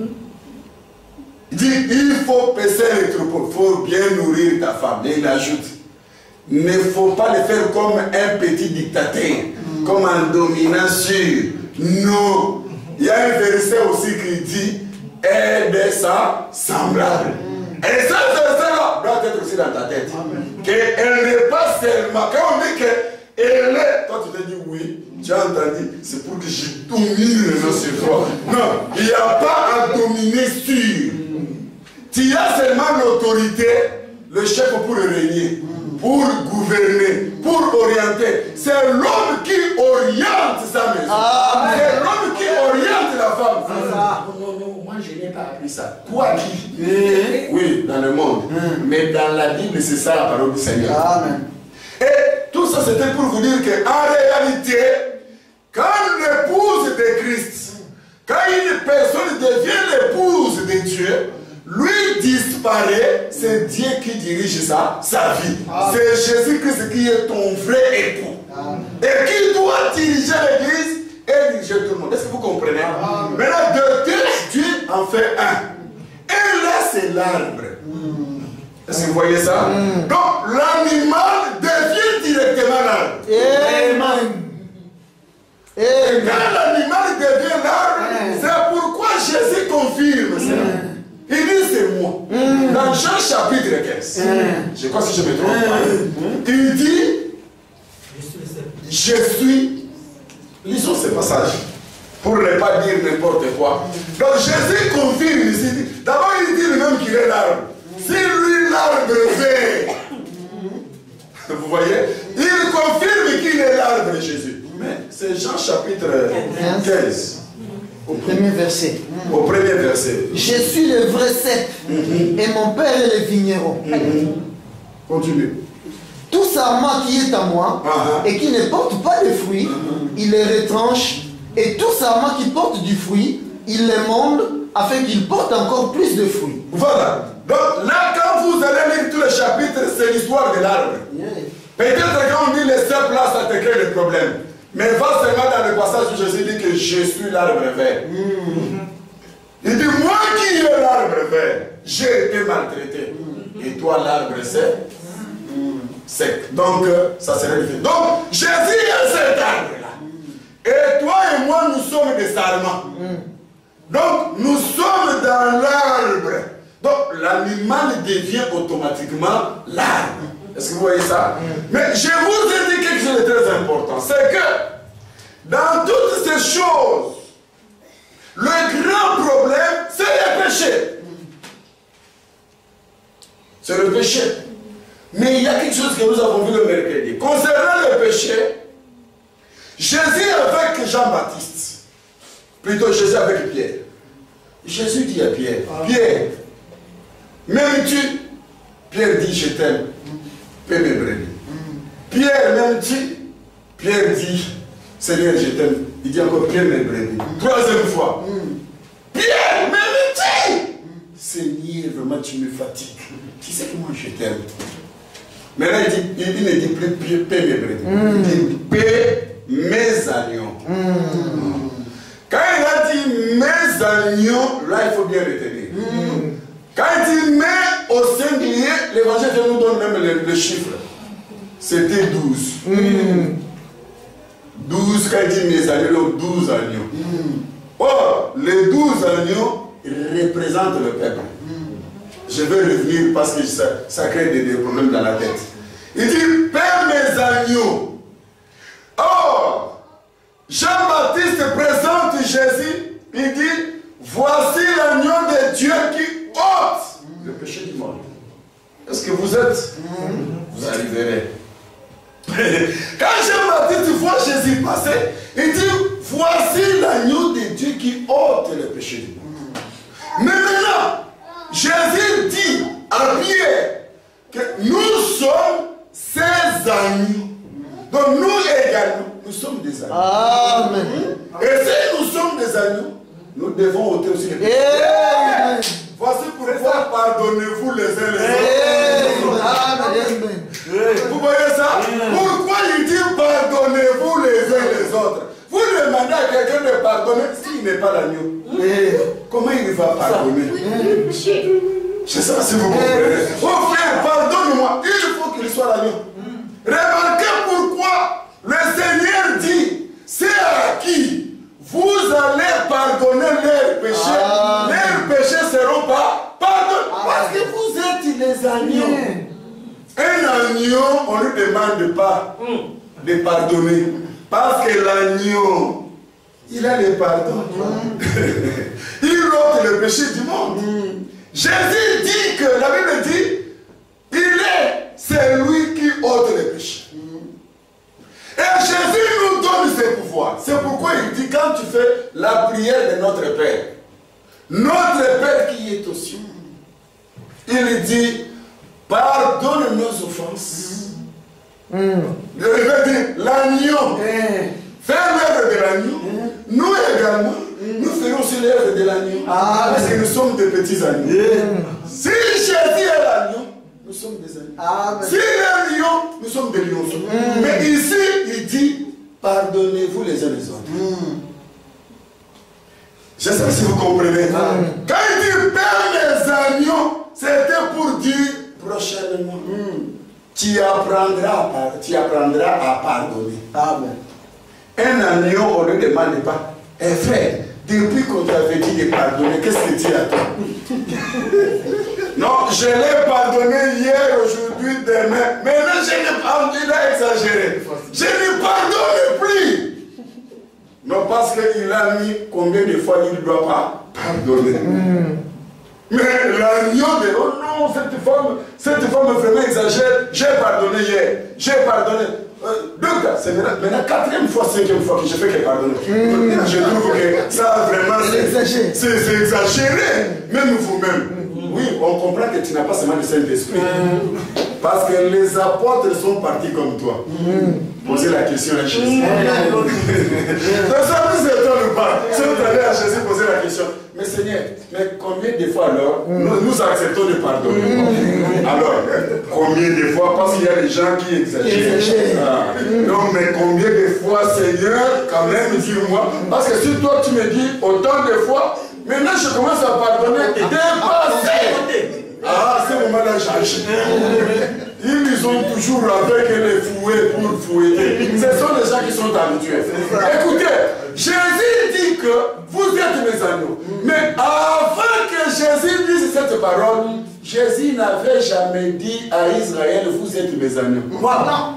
Il dit, il faut paisser les troupeaux, il faut bien nourrir ta femme. Et il ajoute, il ne faut pas le faire comme un petit dictateur, comme un dominant sûr. Non. Il y a un verset aussi qui dit, aide sa semblable. Et ce verset-là doit être aussi dans ta tête. Qu'elle n'est pas seulement, quand on dit qu'elle est, toi tu te dis oui, tu as entendu, c'est pour que je domine le nom sur toi. Non, il n'y a pas à dominer sur. Tu as seulement l'autorité, le chef pour régner, pour gouverner, pour orienter. C'est l'homme qui oriente sa maison. C'est l'homme qui oriente la femme. Non, moi je n'ai pas appris ça. Toi qui? Oui, dans le monde. Mais dans la Bible, c'est ça la parole du Seigneur. Amen. Et tout ça, c'était pour vous dire qu'en réalité, quand l'épouse de Christ, quand une personne devient l'épouse de Dieu, lui disparaît, c'est Dieu qui dirige sa vie. C'est Jésus-Christ qui est ton vrai époux. Et qui doit diriger l'église et diriger tout le monde. Est-ce que vous comprenez? Maintenant, de deux, Dieu en fait un. Et là, c'est l'arbre. Est-ce que vous voyez ça? Donc, l'animal devient directement l'arbre. Amen. Et quand l'animal devient l'arbre, c'est pourquoi Jésus confirme ça. Il dit c'est moi. Dans Jean chapitre 15, je crois si je me trompe pas, il dit je suis. Lisons ce passage pour ne pas dire n'importe quoi. Donc Jésus confirme ici. D'abord il dit lui-même qu'il est l'arbre. Si lui l'arbre vert, vous voyez, il confirme qu'il est l'arbre Jésus. Mais c'est Jean chapitre 15.
Au premier verset.
Au premier verset.
Je suis le vrai cep et mon père est le vigneron.
Continue.
Tout sarment qui est à moi et qui ne porte pas de fruits, il les retranche. Et tout sarment qui porte du fruit, il les monde afin qu'il porte encore plus de fruits.
Voilà. Donc là, quand vous allez lire tous les chapitres, c'est l'histoire de l'arbre. Peut-être quand on dit les cep là, ça te crée des problèmes. Mais va seulement dans le passage où Jésus dit que je suis l'arbre vert. Il dit, moi qui est l'arbre vert, j'ai été maltraité. Et toi l'arbre sec. Donc, ça serait différent. Donc, Jésus est cet arbre-là. Et toi et moi, nous sommes des sarments. Donc, nous sommes dans l'arbre. Donc, l'animal devient automatiquement l'arbre. Est-ce que vous voyez ça? Mais je vous ai dit quelque chose de très important. C'est que dans toutes ces choses, le grand problème, c'est le péché. C'est le péché. Mais il y a quelque chose que nous avons vu le mercredi. Concernant le péché, Jésus avec Jean-Baptiste, plutôt Jésus avec Pierre. Jésus dit à Pierre, Pierre, m'aimes-tu? Pierre dit, je t'aime. Paie mes brebis. Pierre, m'aimes-tu? Pierre dit, Seigneur, je t'aime. Il dit encore, paie mes brebis. Troisième fois. Pierre, m'aimes-tu? Seigneur, vraiment, tu me fatigues. Tu sais que moi, je t'aime. Mais là, il ne dit plus, paie mes brebis. Il dit, paie mes agneaux. Quand il a dit mes agneaux, là, il faut bien retenir. Quand il dit mais au singulier, l'évangile nous donne même le chiffre. C'était 12. 12, quand il dit mes agneaux, 12 agneaux. Or, les 12 agneaux représentent le peuple. Je vais revenir parce que ça crée des problèmes dans la tête. Il dit, Père mes agneaux. Or, Jean-Baptist présente Jésus. Il dit, voici l'agneau de Dieu qui ôte le péché du monde. Est-ce que vous êtes? Vous arriverez. Quand Jean-Baptiste voit Jésus passer, il dit, voici l'agneau de Dieu qui ôte le péché du monde. Mais maintenant, Jésus dit à Pierre que nous sommes ses agneaux. Donc nous également, nous sommes des agneaux.
Amen.
Et si nous sommes des agneaux, nous devons ôter aussi les péchés. Voici pourquoi pardonnez-vous les uns les autres.
Amen.
Vous voyez ça? Pourquoi il dit pardonnez-vous les uns les autres? Vous demandez à quelqu'un de pardonner s'il n'est pas l'agneau. Comment il va pardonner? Je sais pas si vous comprenez. Oh frère, pardonne-moi. Il faut qu'il soit l'agneau. Remarquez pourquoi le Seigneur dit, c'est à qui vous allez pardonner leurs péchés. Leurs péchés seront pas pardonnés. Parce que vous êtes les agneaux. Un agneau, on ne lui demande pas de pardonner. Parce que l'agneau, il a le pardon. Il ôte le péché du monde. Jésus dit que, la Bible dit, c'est lui qui ôte le péché. Et Jésus nous donne ses pouvoirs. C'est pourquoi il dit, quand tu fais la prière de notre Père, notre Père qui est aux cieux, il dit, pardonne nos offenses. Il veut dire, l'agneau, fais l'œuvre de l'agneau. Nous également, nous ferons aussi l'œuvre de l'agneau. Parce que nous sommes des petits agneaux. Si Jésus est l'agneau, nous sommes des agneaux. Si il est lion, nous sommes des lions. Mais ici, il dit, pardonnez-vous les uns les autres. Je ne sais pas si vous comprenez. Quand il dit, Père mes agneaux, c'était pour dire prochainement. Tu apprendras à pardonner. Amen. Un agneau, on ne demande pas. Eh frère, depuis qu'on t'avait dit de pardonner, qu'est-ce que tu as fait? Non, je l'ai pardonné hier, aujourd'hui, demain. Maintenant, je l'ai pardonné, il a exagéré. Je ne pardonne plus. Non, parce qu'il a mis combien de fois il ne doit pas pardonner. Mais l'agneau de oh non, cette femme vraiment exagère. J'ai pardonné hier, j'ai pardonné. Donc, c'est maintenant quatrième fois, cinquième fois que je fais que pardonner. Je trouve que ça vraiment c'est exagéré. Même vous-même. Oui, on comprend que tu n'as pas seulement le Saint-Esprit. Parce que les apôtres sont partis comme toi. Posez la question à Jésus. Donc ça vous étonne pas. Si vous allez à Jésus poser la question, mais Seigneur, mais combien de fois alors nous acceptons de pardonner? Alors, combien de fois? Parce qu'il y a des gens qui exagèrent. Non, mais combien de fois, Seigneur, quand même, dis-moi. Parce que si toi tu me dis autant de fois, maintenant je commence à pardonner et dépasser. Ah, à ce moment-là, j'agis. Ils ont toujours avec les fouets pour fouetter. Ce sont les gens qui sont habitués. Écoutez, Jésus dit que vous êtes mes agneaux. Mais avant que Jésus dise cette parole, Jésus n'avait jamais dit à Israël, vous êtes mes agneaux. Voilà.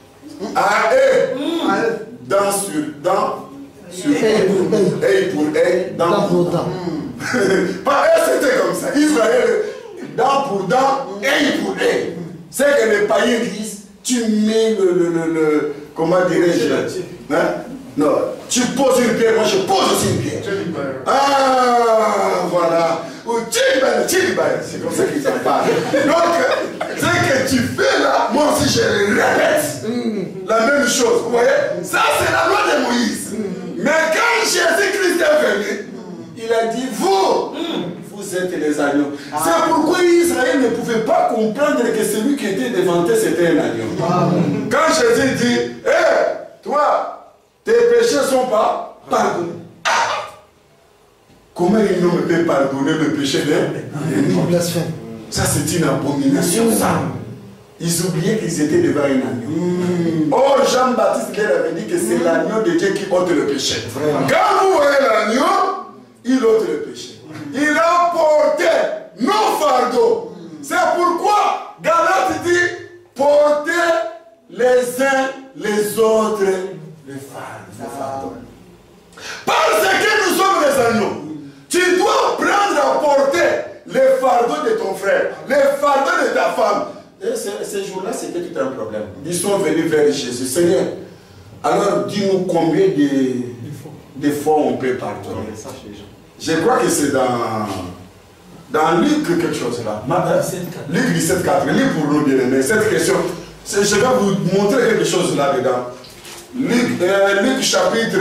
À eux, dent sur œil pour œil, dent pour dent. Pas eux, c'était comme ça. Israël, dent pour dent, œil pour œil. C'est que les païens disent, tu mets le comment dirais-je, hein? Non, tu poses une pierre, moi je pose aussi une pierre. Ah, voilà. ou c'est comme ça qu'ils en parlent. Donc, ce que tu fais là, moi aussi je le répète. La même chose, vous voyez? Ça c'est la loi de Moïse. Mais quand Jésus-Christ est venu, il a dit, vous êtes les agneaux. C'est pourquoi Israël ne pouvait pas comprendre que celui qui était devant eux, c'était un agneau. Quand Jésus dit, toi, tes péchés ne sont pas pardonnés. Comment il ne peut pardonner le péché d'un
blasphème?
Ça, c'est une abomination, ça. Ils oubliaient qu'ils étaient devant un agneau. Oh, Jean-Baptiste leur avait dit que c'est l'agneau de Dieu qui ôte le péché. Quand vous voyez l'agneau, il ôte le péché. Il a porté nos fardeaux. C'est pourquoi Galate dit porter les uns les autres les fardeaux. Parce que nous sommes des agneaux. Tu dois prendre à porter les fardeaux de ton frère, les fardeaux de ta femme. Et ces jours-là, c'était tout un problème. Ils sont venus vers Jésus. Seigneur, alors dis-nous combien de fois on peut pardonner. Je crois que c'est dans Luc quelque chose là. Luc 17,4. Luc pour nous bien aimés. Cette question, je vais vous montrer quelque chose là-dedans. Luc chapitre...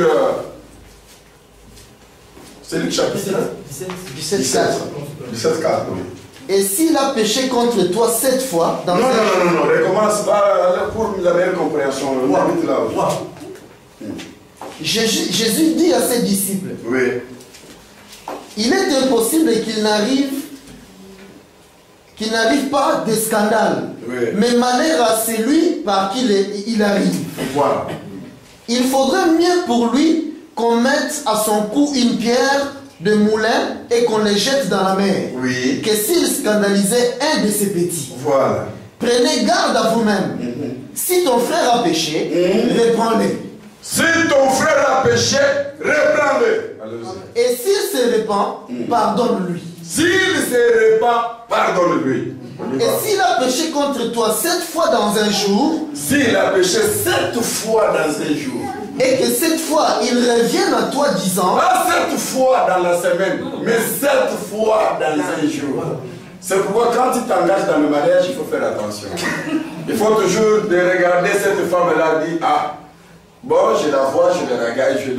C'est Luc chapitre
17,4.
17,4, oui.
Et s'il a péché contre toi 7 fois dans
Non, recommence pour la meilleure compréhension.
Jésus dit à ses disciples,
oui.
Il est impossible qu'il n'arrive pas de scandale,
oui.
Mais malheur à celui par qui il arrive.
Voilà.
Il faudrait mieux pour lui qu'on mette à son cou une pierre de moulin et qu'on les jette dans la mer,
oui.
Que s'il scandalisait un de ses petits.
Voilà. Prenez
garde à vous-même. Si ton frère a péché, reprends-le.
Si ton frère a péché, reprends-le.
Et s'il se répand, pardonne-lui.
S'il se répand, pardonne-lui.
Et s'il a péché contre toi 7 fois dans un jour,
s'il a péché 7 fois dans un jour,
et que cette fois il revienne à toi disant,
pas 7 fois dans la semaine, mais 7 fois dans un jour. C'est pourquoi quand tu t'engages dans le mariage, il faut faire attention. Il faut toujours regarder cette femme-là, dire, ah, bon, je la vois, je la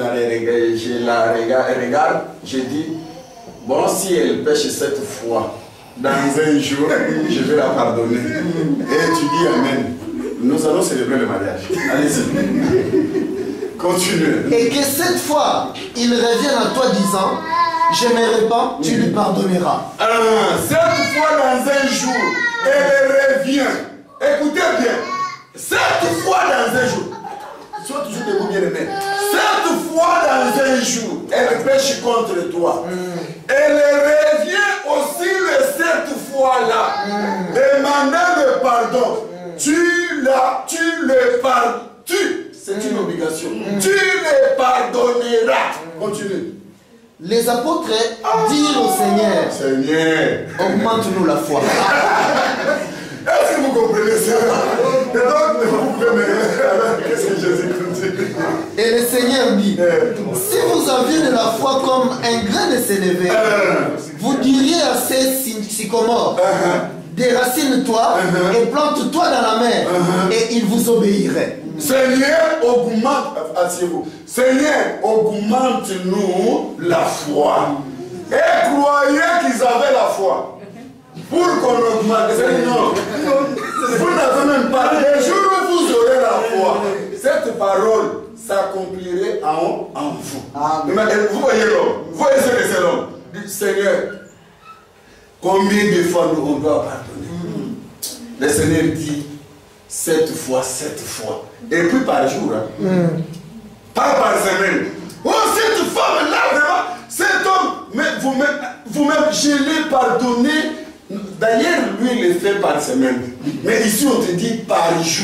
regarde, je dis, bon, si elle pêche 7 fois dans un jour, je vais la pardonner. Et tu dis Amen. Nous allons célébrer le mariage. Allez-y. Continue.
Et que cette fois, il revienne à toi disant, je me répands, tu lui pardonneras.
7 fois dans un jour, elle revient. Écoutez bien. 7 fois dans un jour. Sois toujours debout, bien aimé. 7 fois dans un jour, elle pêche contre toi. Elle revient aussi les 7 fois là, demandant le pardon. Tu le pardonnes. C'est une obligation. Tu le pardonneras. Continue.
Les apôtres dirent au Seigneur,
Seigneur,
augmente-nous la foi.
Est-ce que vous comprenez ça? Et donc, vous comprenez. Qu'est-ce que Jésus continue?
Et le Seigneur dit, si vous aviez de la foi comme un grain de sénévé, vous diriez à ces sycomores, déracine-toi et plante-toi dans la mer, et il vous obéirait.
Seigneur, augmente, asseyez-vous. Seigneur, augmente-nous la foi. Et croyez qu'ils avaient la foi. Pour qu'on augmente. Non, vous n'avez même pas. Le jour où vous aurez la foi, cette parole s'accomplirait en vous. Vous voyez l'homme. Vous voyez ce que c'est l'homme. Seigneur, combien de fois on doit pardonner? Le Seigneur dit 7 fois, 7 fois. Et puis par jour. Pas par semaine. Oh, cette femme-là, vraiment, cet homme, mais vous-même, je l'ai pardonné. D'ailleurs, lui, il le fait par semaine. Mais ici, on te dit par jour.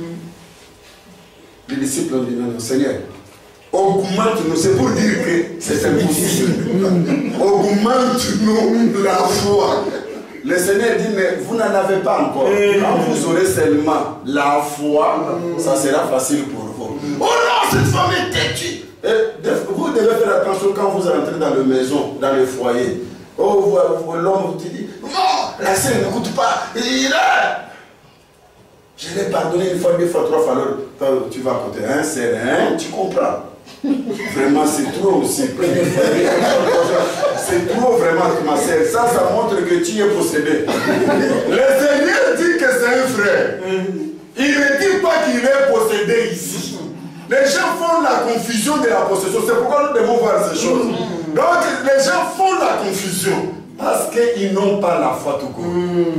Les disciples ont dit, non, Seigneur, augmente-nous. C'est pour dire que c'est impossible. Augmente-nous la foi. Le Seigneur dit, mais vous n'en avez pas encore. Quand vous aurez seulement la foi, ça sera facile pour vous. Oh non, cette femme est têtue. Vous devez faire attention quand vous entrez dans la maison, dans le foyer. Oh, l'homme vous dit, non, la sœur n'écoute pas. Il est. Je l'ai pardonné une fois, deux fois, trois fois. Alors, tu vas à côté. Hein, c'est rien, tu comprends. Vraiment, c'est trop aussi. C'est trop vraiment, ma sœur. Ça montre que tu es possédé. Le Seigneur dit que c'est un frère. Il ne dit pas qu'il est possédé ici. Les gens font la confusion de la possession. C'est pourquoi nous devons voir ces choses. Donc, les gens font la confusion. Parce qu'ils n'ont pas la foi tout court.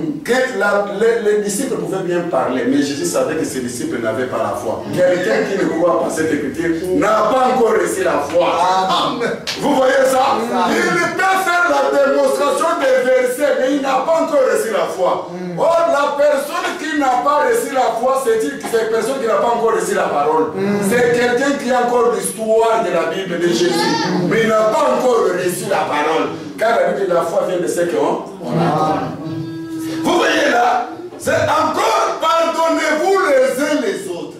Les disciples pouvaient bien parler, mais Jésus savait que ses disciples n'avaient pas la foi. Quelqu'un qui ne croit pas cette écriture n'a pas encore reçu la foi. Vous voyez ça? Il peut faire la démonstration des versets, mais il n'a pas encore reçu la foi. Or, la personne qui n'a pas reçu la foi, c'est une personne qui n'a pas encore reçu la parole. C'est quelqu'un qui a encore l'histoire de la Bible de Jésus, mais il n'a pas encore reçu la parole. Car la Bible de la foi vient de ce qu'on a. Vous voyez là, c'est encore pardonnez-vous les uns les autres.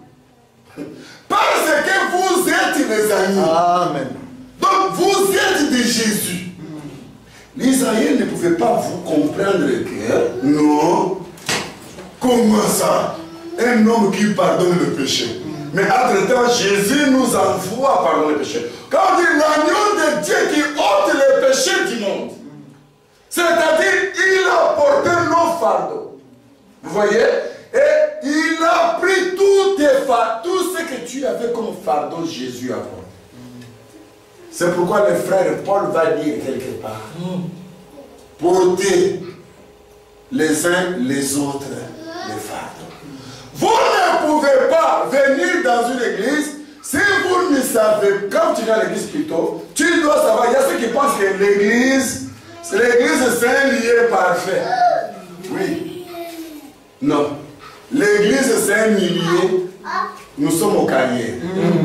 Parce que vous êtes les amis.
Amen.
Donc vous êtes de Jésus. Les Israéliens ne pouvaient pas vous comprendre que non. Comment ça? Un homme qui pardonne le péché. Mais entre-temps, Jésus nous envoie pardonner le péché. Quand on dit l'agneau de Dieu qui ôte les péchés du monde. C'est-à-dire, il a porté nos fardeaux. Vous voyez? Et il a pris tous tes fardeaux, tout ce que tu avais comme fardeau, Jésus a porté. C'est pourquoi le frère Paul va dire quelque part. Portez les uns les autres les fardeaux. Vous ne pouvez pas venir dans une église si vous ne savez, quand tu viens à l'église plutôt, tu dois savoir, il y a ceux qui pensent que l'église c'est un lieu parfait. Oui. Non. L'église c'est un milieu, nous sommes au carrière.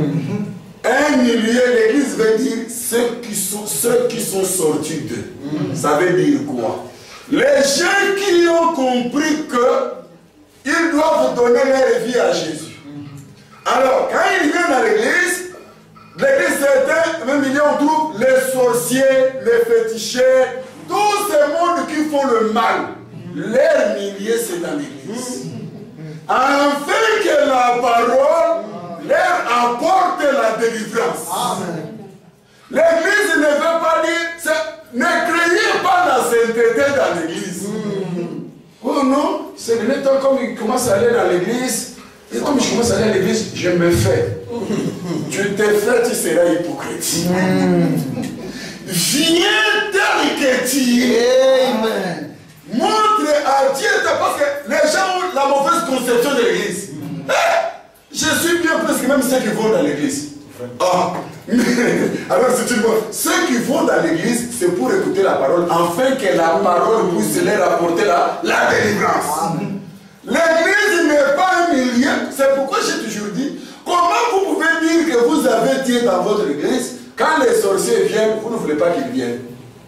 Un milieu, l'église veut dire ceux qui sont sortis d'eux. Ça veut dire quoi? Les gens qui ont compris que ils doivent donner leur vie à Jésus. Alors, quand ils viennent à l'église c'est un milieu où on trouve les sorciers, les féticheurs, tous ces mondes qui font le mal. Leur milieu, c'est dans l'église. Afin que la parole leur apporte la délivrance. L'église ne veut pas dire, ne créez pas la sainteté dans l'église. Oh non, c'est le temps comme il commence à aller dans l'église. Et comme je commence à aller à l'église, je me fais. Tu te fais, tu seras hypocrite. Viens tel que tu es. Montre à Dieu, parce que les gens ont la mauvaise conception de l'église. Je suis bien plus que même ceux qui vont dans l'église. Alors c'est une bonne. Ceux qui vont dans l'église, c'est pour écouter la parole, afin que la parole puisse leur apporter la délivrance. L'église n'est pas un milieu. C'est pourquoi j'ai toujours dit, comment vous pouvez dire que vous avez Dieu dans votre église, quand les sorciers viennent, vous ne voulez pas qu'ils viennent.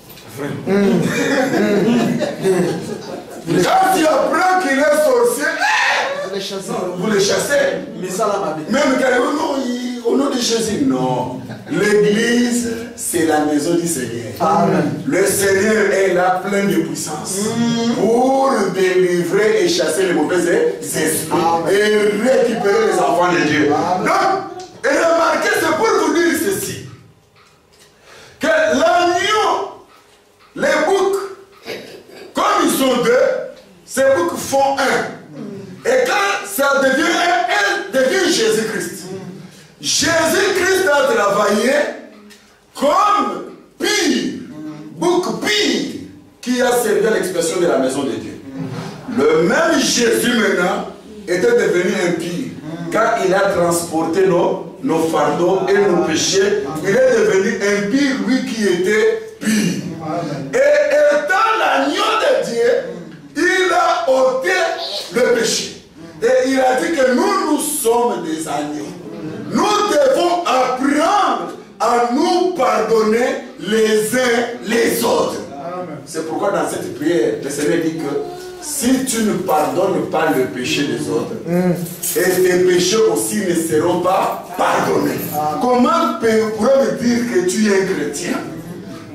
Quand tu apprends qu'il est sorcier, vous les chassez. Même quand au nom de Jésus, non. L'église, c'est la maison du Seigneur. Amen. Le Seigneur est là plein de puissance pour délivrer et chasser les mauvais esprits et récupérer les enfants de Dieu. Donc, et remarquez, c'est pour vous dire ceci, que l'agneau, les boucs, comme ils sont deux, ces boucs font un. Et quand ça devient un devient Jésus-Christ. Jésus-Christ a travaillé comme pire, bouc pire, qui a servi à l'expression de la maison de Dieu. Le même Jésus maintenant était devenu un pire, car il a transporté nos fardeaux et nos péchés. Il est devenu un pire, lui qui était pire. Et étant l'agneau de Dieu, il a ôté le péché. Et il a dit que nous sommes des agneaux. Nous devons apprendre à nous pardonner les uns les autres. C'est pourquoi dans cette prière, le Seigneur dit que si tu ne pardonnes pas le péché des autres, et tes péchés aussi ne seront pas pardonnés. Comment pourrais-tu dire que tu es un chrétien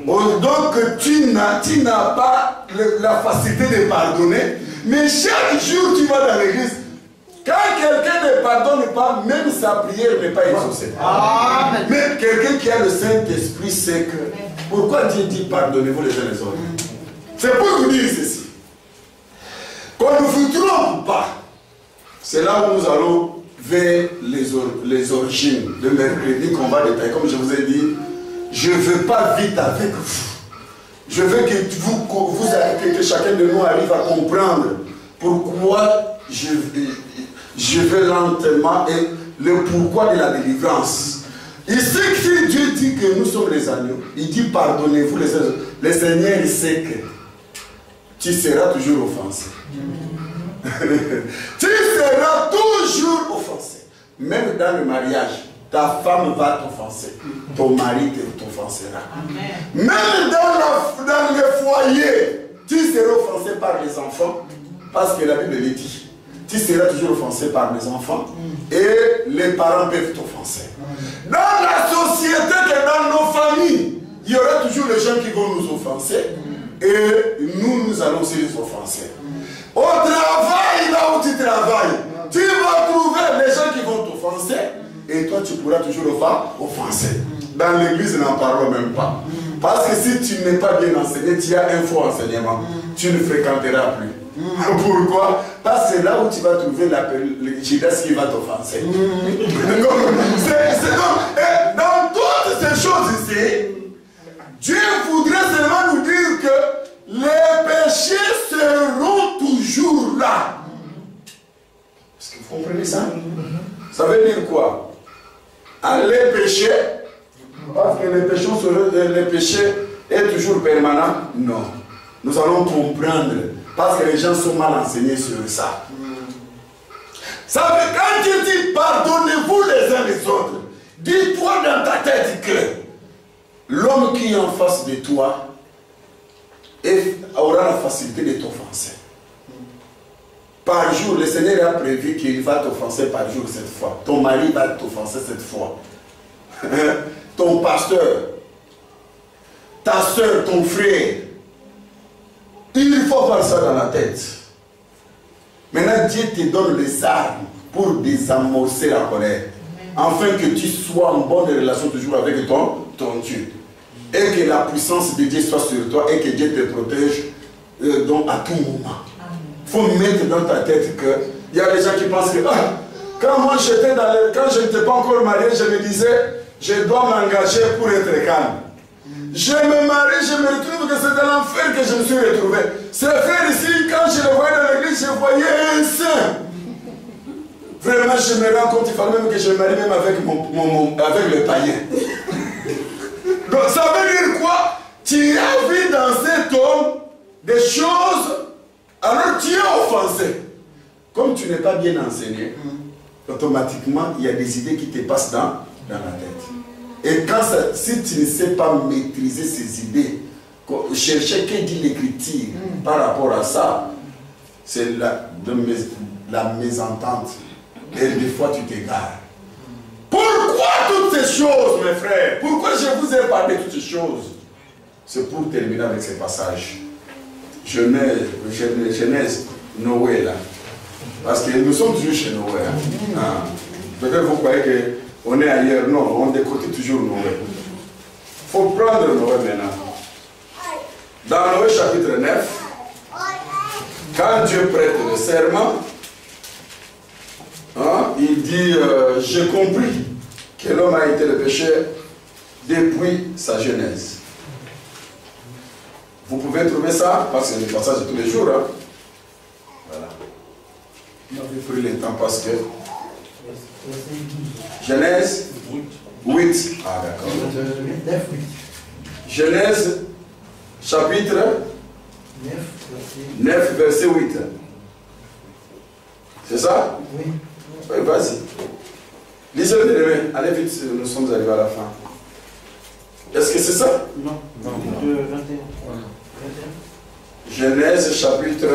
Donc tu n'as pas la facilité de pardonner, mais chaque jour tu vas dans l'église. Quand quelqu'un ne pardonne pas, même sa prière n'est pas exaucée. Mais quelqu'un qui a le Saint-Esprit sait que pourquoi Dieu dit pardonnez-vous les uns les autres. C'est pour vous dire ceci. Qu'on ne vous trompe pas. C'est là où nous allons vers les origines de mercredi qu'on va détailler. Comme je vous ai dit, je ne veux pas vite avec vous. Je veux que chacun de nous arrive à comprendre pourquoi je vais lentement et le pourquoi de la délivrance. Ici, si Dieu dit que nous sommes les agneaux, il dit pardonnez-vous les autres. Le Seigneur, il sait que tu seras toujours offensé. Tu seras toujours offensé. Même dans le mariage, ta femme va t'offenser. Ton mari t'offensera. Même dans le foyer, tu seras offensé par les enfants. Parce que la Bible le dit. Tu seras toujours offensé par les enfants. Et les parents peuvent t'offenser. Dans la société et dans nos familles, il y aura toujours les gens qui vont nous offenser. Et nous allons aussi les offenser. Au travail, là où tu travailles, tu vas trouver les gens qui vont t'offenser. Et toi, tu pourras toujours offenser. Dans l'église, n'en parlons même pas. Parce que si tu n'es pas bien enseigné, tu as un faux enseignement. Tu ne fréquenteras plus. Pourquoi? Parce que là où tu vas trouver le Judas qui va t'offenser. Dans toutes ces choses ici, Dieu voudrait seulement nous dire que les péchés seront toujours là. Est-ce que vous comprenez ça? Ça veut dire quoi? Les péchés, parce que les péchés est toujours permanent? Non. Nous allons comprendre. Parce que les gens sont mal enseignés sur ça. Ça veut dire, quand tu dis pardonnez-vous les uns les autres, dis-toi dans ta tête que l'homme qui est en face de toi aura la facilité de t'offenser. Par jour, le Seigneur a prévu qu'il va t'offenser par jour cette fois. Ton mari va t'offenser cette fois. Ton pasteur, ta soeur, ton frère. Il faut avoir ça dans la tête. Maintenant, Dieu te donne les armes pour désamorcer la colère. Afin que tu sois en bonne relation toujours avec ton Dieu. Et que la puissance de Dieu soit sur toi et que Dieu te protège donc à tout moment. Il faut mettre dans ta tête que il y a des gens qui pensent que quand moi j'étais quand je n'étais pas encore marié, je me disais je dois m'engager pour être calme. Je me marie, je me retrouve que c'est dans l'enfer que je me suis retrouvé. Ces frères ici, quand je les voyais dans l'église, je voyais un saint. Vraiment, je me rends compte, il fallait même que je me marie même avec, avec le païen. Donc ça veut dire quoi? Tu as vu dans cet homme des choses, alors tu es offensé. Comme tu n'es pas bien enseigné, automatiquement, il y a des idées qui te passent dans la tête. Et si tu ne sais pas maîtriser ces idées, chercher que dit l'écriture par rapport à ça, c'est la mésentente. Et des fois tu t'égares. Pourquoi toutes ces choses, mes frères? Pourquoi je vous ai parlé de toutes ces choses? C'est pour terminer avec ces passages. Genèse, Noé là. Parce que nous sommes toujours chez Noé. Peut-être vous croyez qu'on est ailleurs. Non, on décote toujours Noé. Il faut prendre Noé maintenant. Dans Noé chapitre 9, quand Dieu prête le serment, il dit j'ai compris que l'homme a été le péché depuis sa genèse. Vous pouvez trouver ça, parce que c'est le passage de tous les jours. Voilà. On avait pris le temps parce que. Genèse 8. Ah, d'accord. Genèse chapitre 9, verset 8. C'est ça?
Oui.
Oui, vas-y. Lisez-le de demain. Allez vite, nous sommes arrivés à la fin. Est-ce que c'est ça?
Non. 21.
Genèse chapitre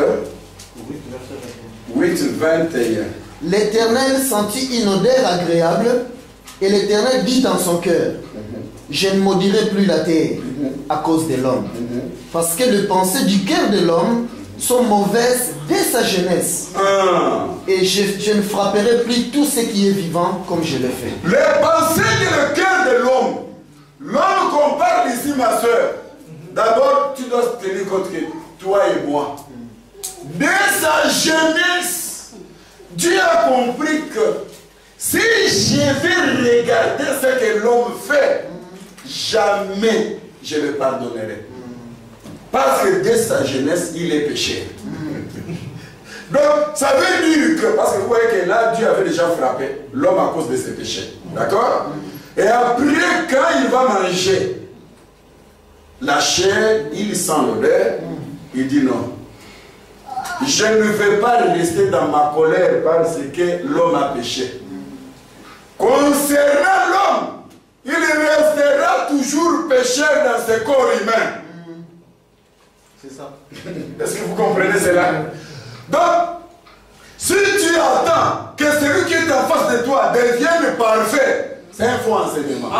8, 21.
L'Éternel sentit une odeur agréable, et l'Éternel dit dans son cœur, je ne maudirai plus la terre à cause de l'homme. Parce que les pensées du cœur de l'homme sont mauvaises dès sa jeunesse. Et je ne frapperai plus tout ce qui est vivant comme je le fais.
Les pensées du cœur de l'homme. L'homme qu'on parle ici, ma soeur. D'abord, tu dois te tenir compte que toi et moi, dès sa jeunesse, Dieu a compris que si je vais regarder ce que l'homme fait, jamais je le pardonnerai. Parce que dès sa jeunesse, il est péché. Donc, ça veut dire que, parce que vous voyez que là, Dieu avait déjà frappé l'homme à cause de ses péchés. D'accord? Et après, quand il va manger la chair, il sent l'odeur, il dit non. Je ne vais pas rester dans ma colère parce que l'homme a péché. Concernant l'homme, il restera toujours pécheur dans ce corps humain.
C'est ça.
Est-ce que vous comprenez cela? Donc, si tu attends que celui qui est en face de toi devienne parfait, c'est un faux enseignement.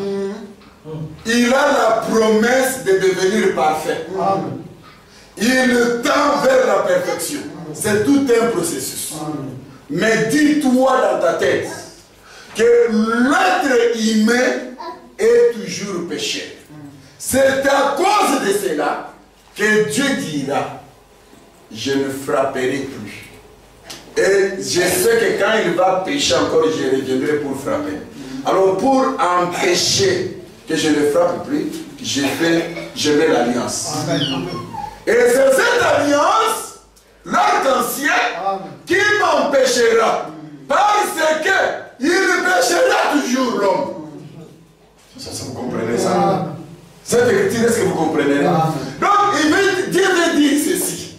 Il a la promesse de devenir parfait. Il tend vers la perfection. C'est tout un processus. Mais dis-toi dans ta tête que l'être humain est toujours pécheur. C'est à cause de cela que Dieu dira, je ne frapperai plus. Et je sais que quand il va pécher encore, je reviendrai pour frapper. Alors pour empêcher que je ne frappe plus, je mets l'alliance. Et c'est cette alliance, l'arc-en-ciel, qui m'empêchera. Parce que il péchera toujours l'homme. Ça, vous comprenez ça? Cette écriture, est-ce que vous comprenez? Donc, Dieu veut dire ceci.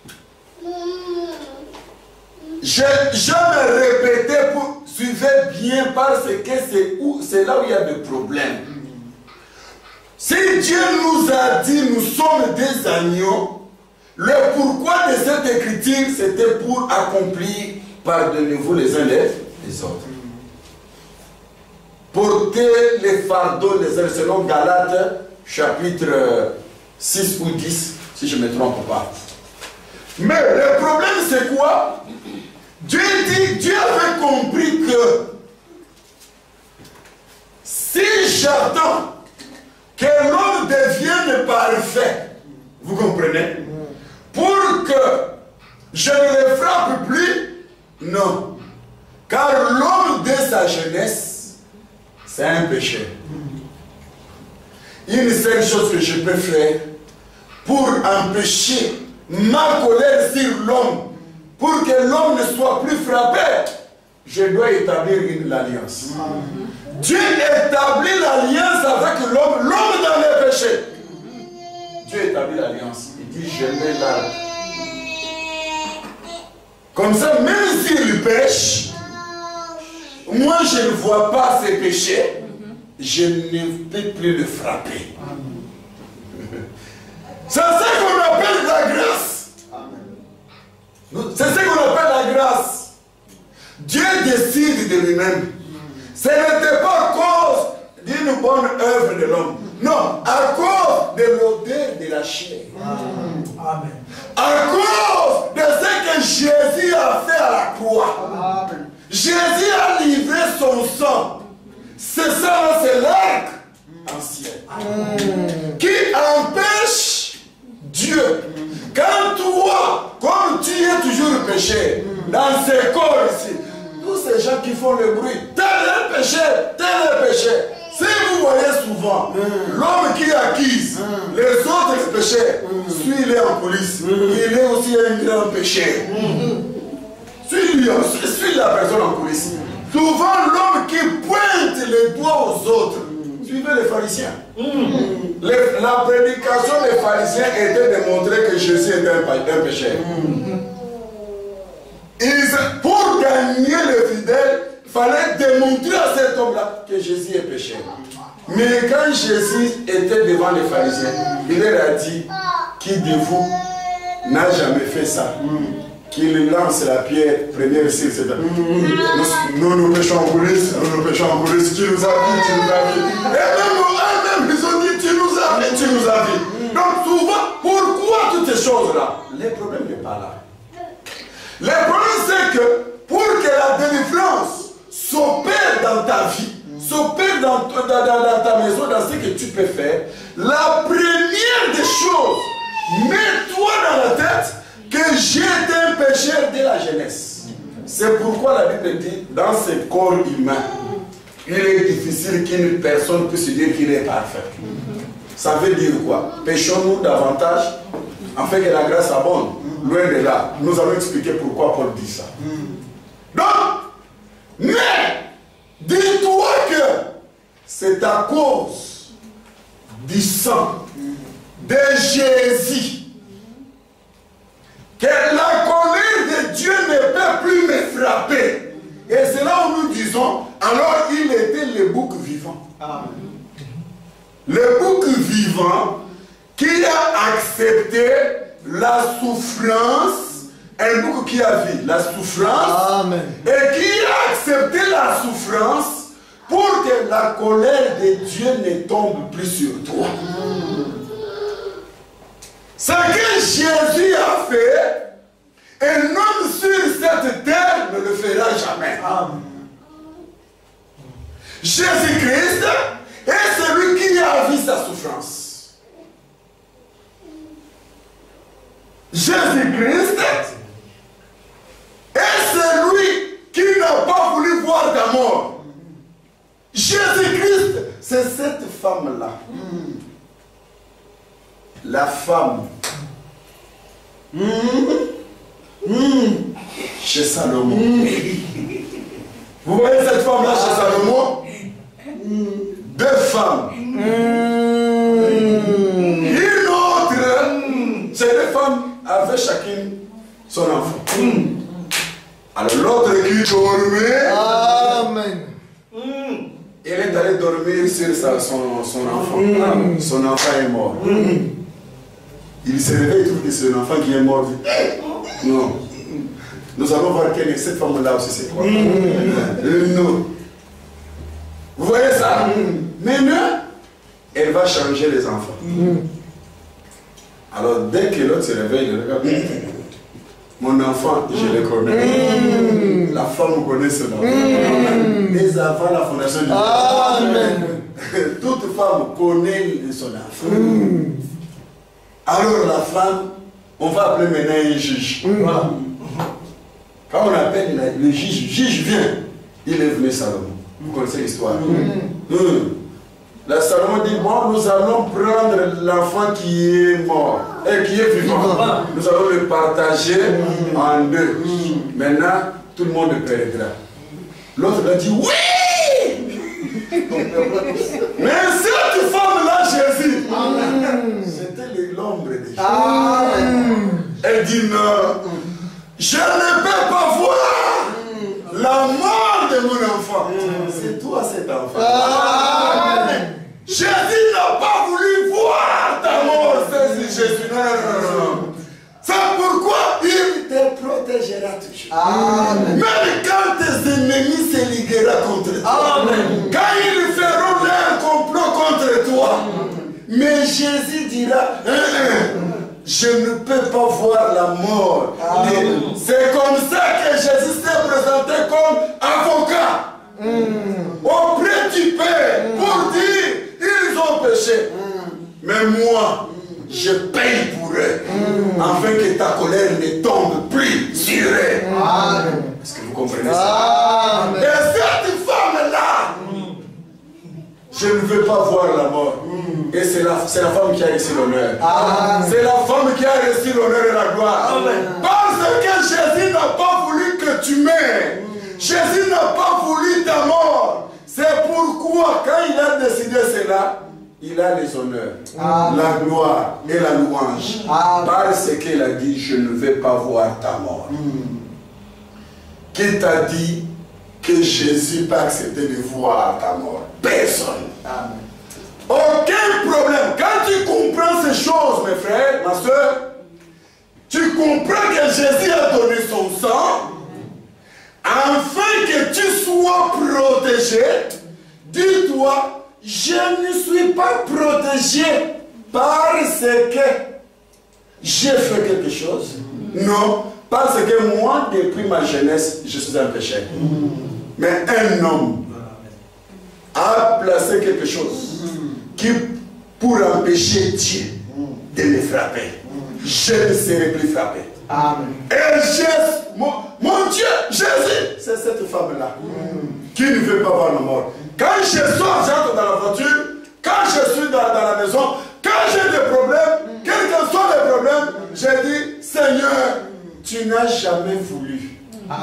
Je me répétais pour suivre bien parce que c'est là où il y a des problèmes. Si Dieu nous a dit nous sommes des agneaux, le pourquoi de cette écriture c'était pour accomplir pardonnez-vous les uns les autres. Porter les fardeaux les uns selon Galates chapitre 6 ou 10 si je ne me trompe pas. Mais le problème c'est quoi? Dieu avait compris que si j'attends que l'homme devienne parfait, vous comprenez? Pour que je ne le frappe plus, non. Car l'homme de sa jeunesse, c'est un péché. Une seule chose que je peux faire pour empêcher ma colère sur l'homme, pour que l'homme ne soit plus frappé, je dois établir une alliance. Dieu établit l'alliance avec l'homme dans les péchés. Dieu établit l'alliance. Il dit, je mets l'arbre. Comme ça, même s'il pêche, moi je ne vois pas ses péchés, je ne peux plus le frapper. C'est ça qu'on appelle la grâce. C'est ce qu'on appelle la grâce. Dieu décide de lui-même. Ce n'était pas à cause d'une bonne œuvre de l'homme. Non, à cause de l'odeur de la chair.
Amen.
À cause de ce que Jésus a fait à la croix.
Amen.
Jésus a livré son sang. Ce sang-là, c'est l'arc-en-ciel. Qui empêche Dieu. Quand toi, comme tu es toujours péché, dans ces corps ici, tous ces gens qui font le bruit, tel est péché, tel est péché. Si vous voyez souvent l'homme qui accuse les autres péchés, suis-le en police, il est aussi un grand péché. Suis la personne en police. Souvent l'homme qui pointe les doigts aux autres, suivez les pharisiens. La prédication des pharisiens était de montrer que Jésus était un pécheur. Pour gagner les fidèles, il fallait démontrer à cet homme-là que Jésus est pécheur. Mais quand Jésus était devant les pharisiens, il leur a dit, qui de vous n'a jamais fait ça? Qu'il lance la pierre première sur cette table. Nous péchons en coulisses, tu nous as vu, tu nous as vu. Et même tu nous as dit. Donc souvent, pourquoi toutes ces choses-là? Les problèmes n'est pas là. Le problème c'est que pour que la délivrance s'opère dans ta vie, s'opère dans ta maison, dans ce que tu peux faire, la première des choses, mets-toi dans la tête que j'ai été un pécheur dès la jeunesse. C'est pourquoi la Bible dit, dans ce corps humain, il est difficile qu'une personne puisse dire qu'il est parfait. Ça veut dire quoi? Péchons-nous davantage afin que la grâce abonde. Loin de là, nous allons expliquer pourquoi Paul dit ça. Donc, mais, dis-toi que c'est à cause du sang de Jésus que la colère de Dieu ne peut plus me frapper. Et c'est là où nous disons, alors il était le bouc vivant. Le bouc vivant qui a accepté la souffrance, un bouc qui a vu la souffrance. Amen. Et qui a accepté la souffrance pour que la colère de Dieu ne tombe plus sur toi. Ce que Jésus a fait, un homme sur cette terre ne le fera jamais. Amen. Jésus-Christ est celui qui a vu sa souffrance. Jésus-Christ est celui qui n'a pas voulu voir ta mort. Jésus-Christ, c'est cette femme-là. La femme. Chez Salomon. Vous voyez cette femme-là chez Salomon? Deux femmes. Une autre, c'est deux femmes avec chacune son enfant. Alors l'autre qui dormait. Amen. Elle est allée dormir sur son enfant. Son enfant est mort. Il se réveille, il trouve que c'est un enfant qui est mort. Non. Nous allons voir quelle est cette femme-là aussi, c'est quoi? Non. Vous voyez ça? Maintenant, elle va changer les enfants. Alors, dès que l'autre se réveille, il regarde. Mon enfant, je le connais. La femme connaît son enfant. Mais avant la fondation du monde, toute femme connaît son enfant. Alors la femme, on va appeler maintenant un juge. Quand on appelle le juge vient. Il est venu Salomon. Vous connaissez l'histoire. La Salomon dit, bon, nous allons prendre l'enfant qui est mort et qui est vivant. Nous allons le partager en deux. Maintenant, tout le monde perdra. L'autre a dit, oui! Mais cette femme-là, Jésus, c'était l'ombre de Jésus. Elle dit, non, je ne peux pas voir la mort de mon enfant. C'est toi cet enfant. Jésus n'a pas voulu voir ta mort, c'est Jésus. Non. C'est pourquoi il te protégera toujours. Même quand tes ennemis se ligueront contre toi. Quand ils feront leur complot contre toi. Mais Jésus dira, je ne peux pas voir la mort. C'est comme ça que Jésus s'est présenté comme avocat auprès du Père pour dire, ils ont péché. Mais moi, je paye pour eux, afin que ta colère ne tombe plus sur eux. Est-ce que vous comprenez ça? Et cette femme-là, je ne veux pas voir la mort. Et c'est la femme qui a reçu l'honneur. C'est la femme qui a reçu l'honneur et la gloire. Parce que Jésus n'a pas voulu que tu meurs. Jésus n'a pas voulu ta mort. C'est pourquoi, quand il a décidé cela, il a les honneurs, la gloire et la louange. Parce qu'il a dit, je ne vais pas voir ta mort. Qui t'a dit que Jésus peut accepter de voir ta mort? Personne. Aucun problème. Quand tu comprends ces choses, mes frères, ma soeur, tu comprends que Jésus a donné son sang afin que tu sois protégé. Dis-toi, je ne suis pas protégé parce que j'ai fait quelque chose. Non, parce que moi, depuis ma jeunesse, je suis un pécheur. Mais un homme a placé quelque chose qui, pour empêcher Dieu de me frapper, je ne serai plus frappé.
Amen.
Et mon Dieu, Jésus, c'est cette femme-là qui ne veut pas voir la mort. Quand je sors, j'entre dans la voiture, quand je suis dans la maison, quand j'ai des problèmes, quels que soient les problèmes, j'ai dit, Seigneur, tu n'as jamais voulu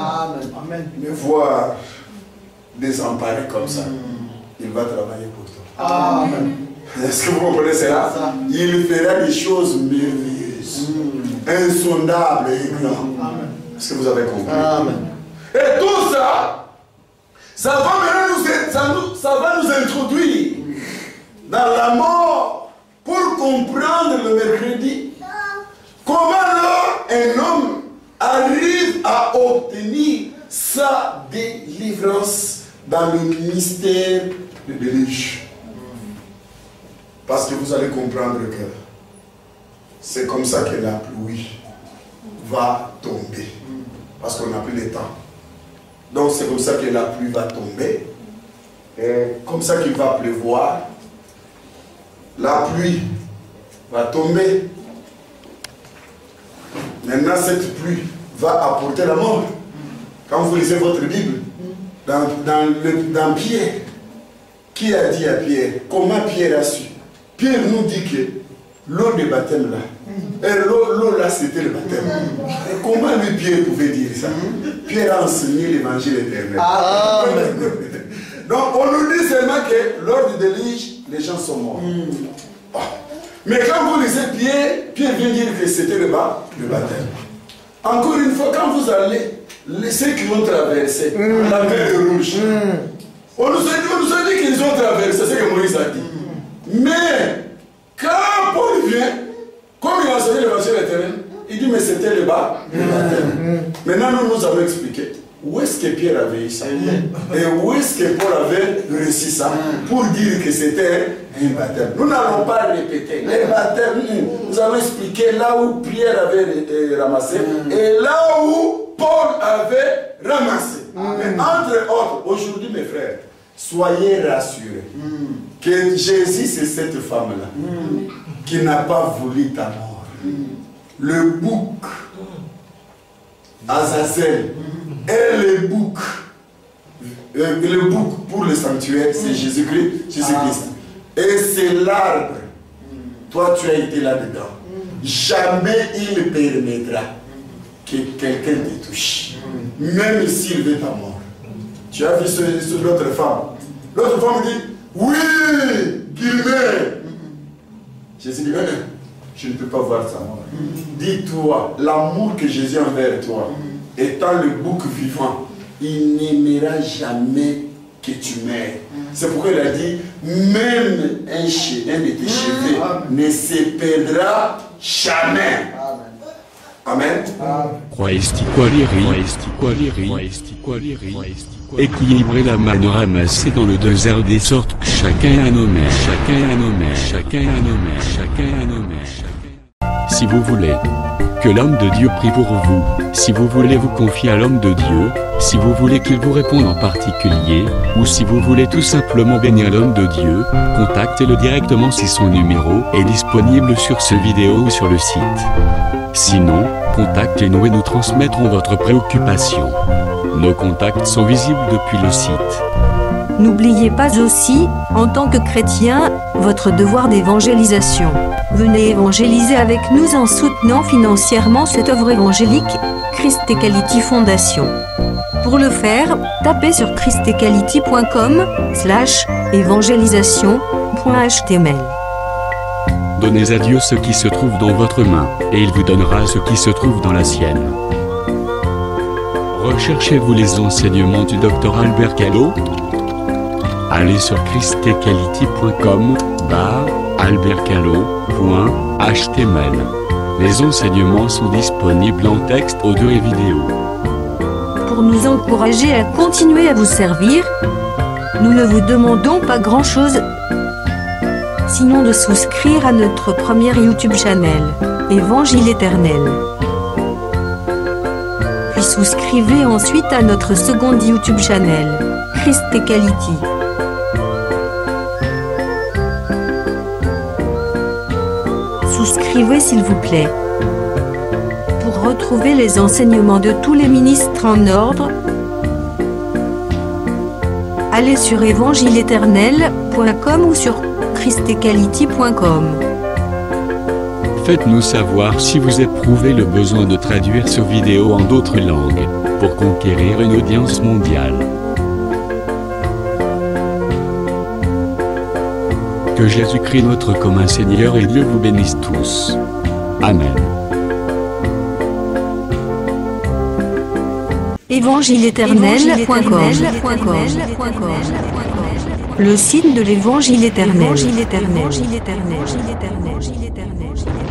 me voir désemparé comme ça. Il va travailler pour toi.
Amen.
Est-ce que vous comprenez cela? Il fera des choses merveilleuses, insondables et grandes. Est-ce que vous avez compris?
Amen.
Et tout ça, ça va maintenant ça va nous introduire dans la mort pour comprendre le mercredi comment alors un homme arrive à obtenir sa délivrance dans le mystère de déluge. Parce que vous allez comprendre que c'est comme ça que la pluie va tomber. Parce qu'on n'a plus le temps. Donc c'est comme ça que la pluie va tomber. Et comme ça qu'il va pleuvoir. La pluie va tomber. Maintenant cette pluie va apporter la mort. Quand vous lisez votre Bible, dans Pierre, qui a dit à Pierre, comment Pierre a su? Pierre nous dit que l'eau de baptême là, et l'eau là c'était le baptême. Et comment lui Pierre pouvait dire ça? Pierre a enseigné l'évangile éternel. Donc on nous dit seulement que lors du déluge, les gens sont morts. Oh. Mais quand vous lisez Pierre vient dire que c'était le baptême. Encore une fois, quand vous allez, ceux qui ont traversé la mer Rouge, on nous a dit qu'ils ont traversé, c'est ce que Moïse a dit. Mais quand Paul vient, comme il a enseigné l'évangile éternel, il dit mais c'était le baptême. Maintenant nous avons expliqué où est-ce que Pierre avait eu ça et où est-ce que Paul avait réussi ça pour dire que c'était un baptême. Nous n'allons pas répéter les baptêmes. Nous allons expliquer là où Pierre avait ramassé et là où Paul avait ramassé. Mais entre autres, aujourd'hui mes frères, soyez rassurés que Jésus c'est cette femme-là qui n'a pas voulu ta mort. Le bouc Azazel et le bouc pour le sanctuaire c'est Jésus-Christ. Et c'est l'arbre. Toi tu as été là-dedans. Jamais il permettra que quelqu'un te touche. Même s'il veut ta mort. Tu as vu sur l'autre femme. L'autre femme dit, oui, Guillemette. Jésus dit, je ne peux pas voir sa mort. Dis-toi, l'amour que Jésus a envers toi, étant le bouc vivant, il n'aimera jamais que tu meurs. C'est pourquoi il a dit, même un de tes cheveux ne se perdra jamais. Amen.
Équilibrer la manne ramassée dans le désert des sortes que chacun a nommé, Si vous voulez que l'homme de Dieu prie pour vous, si vous voulez vous confier à l'homme de Dieu, si vous voulez qu'il vous réponde en particulier, ou si vous voulez tout simplement bénir l'homme de Dieu, contactez-le directement si son numéro est disponible sur ce vidéo ou sur le site. Sinon, contactez-nous et nous transmettrons votre préoccupation. Nos contacts sont visibles depuis le site.
N'oubliez pas aussi, en tant que chrétien, votre devoir d'évangélisation. Venez évangéliser avec nous en soutenant financièrement cette œuvre évangélique, Christ Equality Fondation. Pour le faire, tapez sur christequality.com/évangélisation.html.
Donnez à Dieu ce qui se trouve dans votre main, et il vous donnera ce qui se trouve dans la sienne. Recherchez-vous les enseignements du Dr Albert Callot? Allez sur christequality.com/albertcallot.html. Les enseignements sont disponibles en texte, audio et vidéo.
Pour nous encourager à continuer à vous servir, nous ne vous demandons pas grand-chose. Sinon de souscrire à notre première YouTube channel, Évangile éternel. Puis souscrivez ensuite à notre seconde YouTube channel, Christ Equality. Souscrivez s'il vous plaît. Pour retrouver les enseignements de tous les ministres en ordre, allez sur évangileéternel.com ou sur christequality.com.
Faites-nous savoir si vous éprouvez le besoin de traduire ces vidéos en d'autres langues, pour conquérir une audience mondiale. Que Jésus-Christ notre commun Seigneur et Dieu vous bénisse tous. Amen.
Évangileéternel.com, le site de l'Évangile éternel.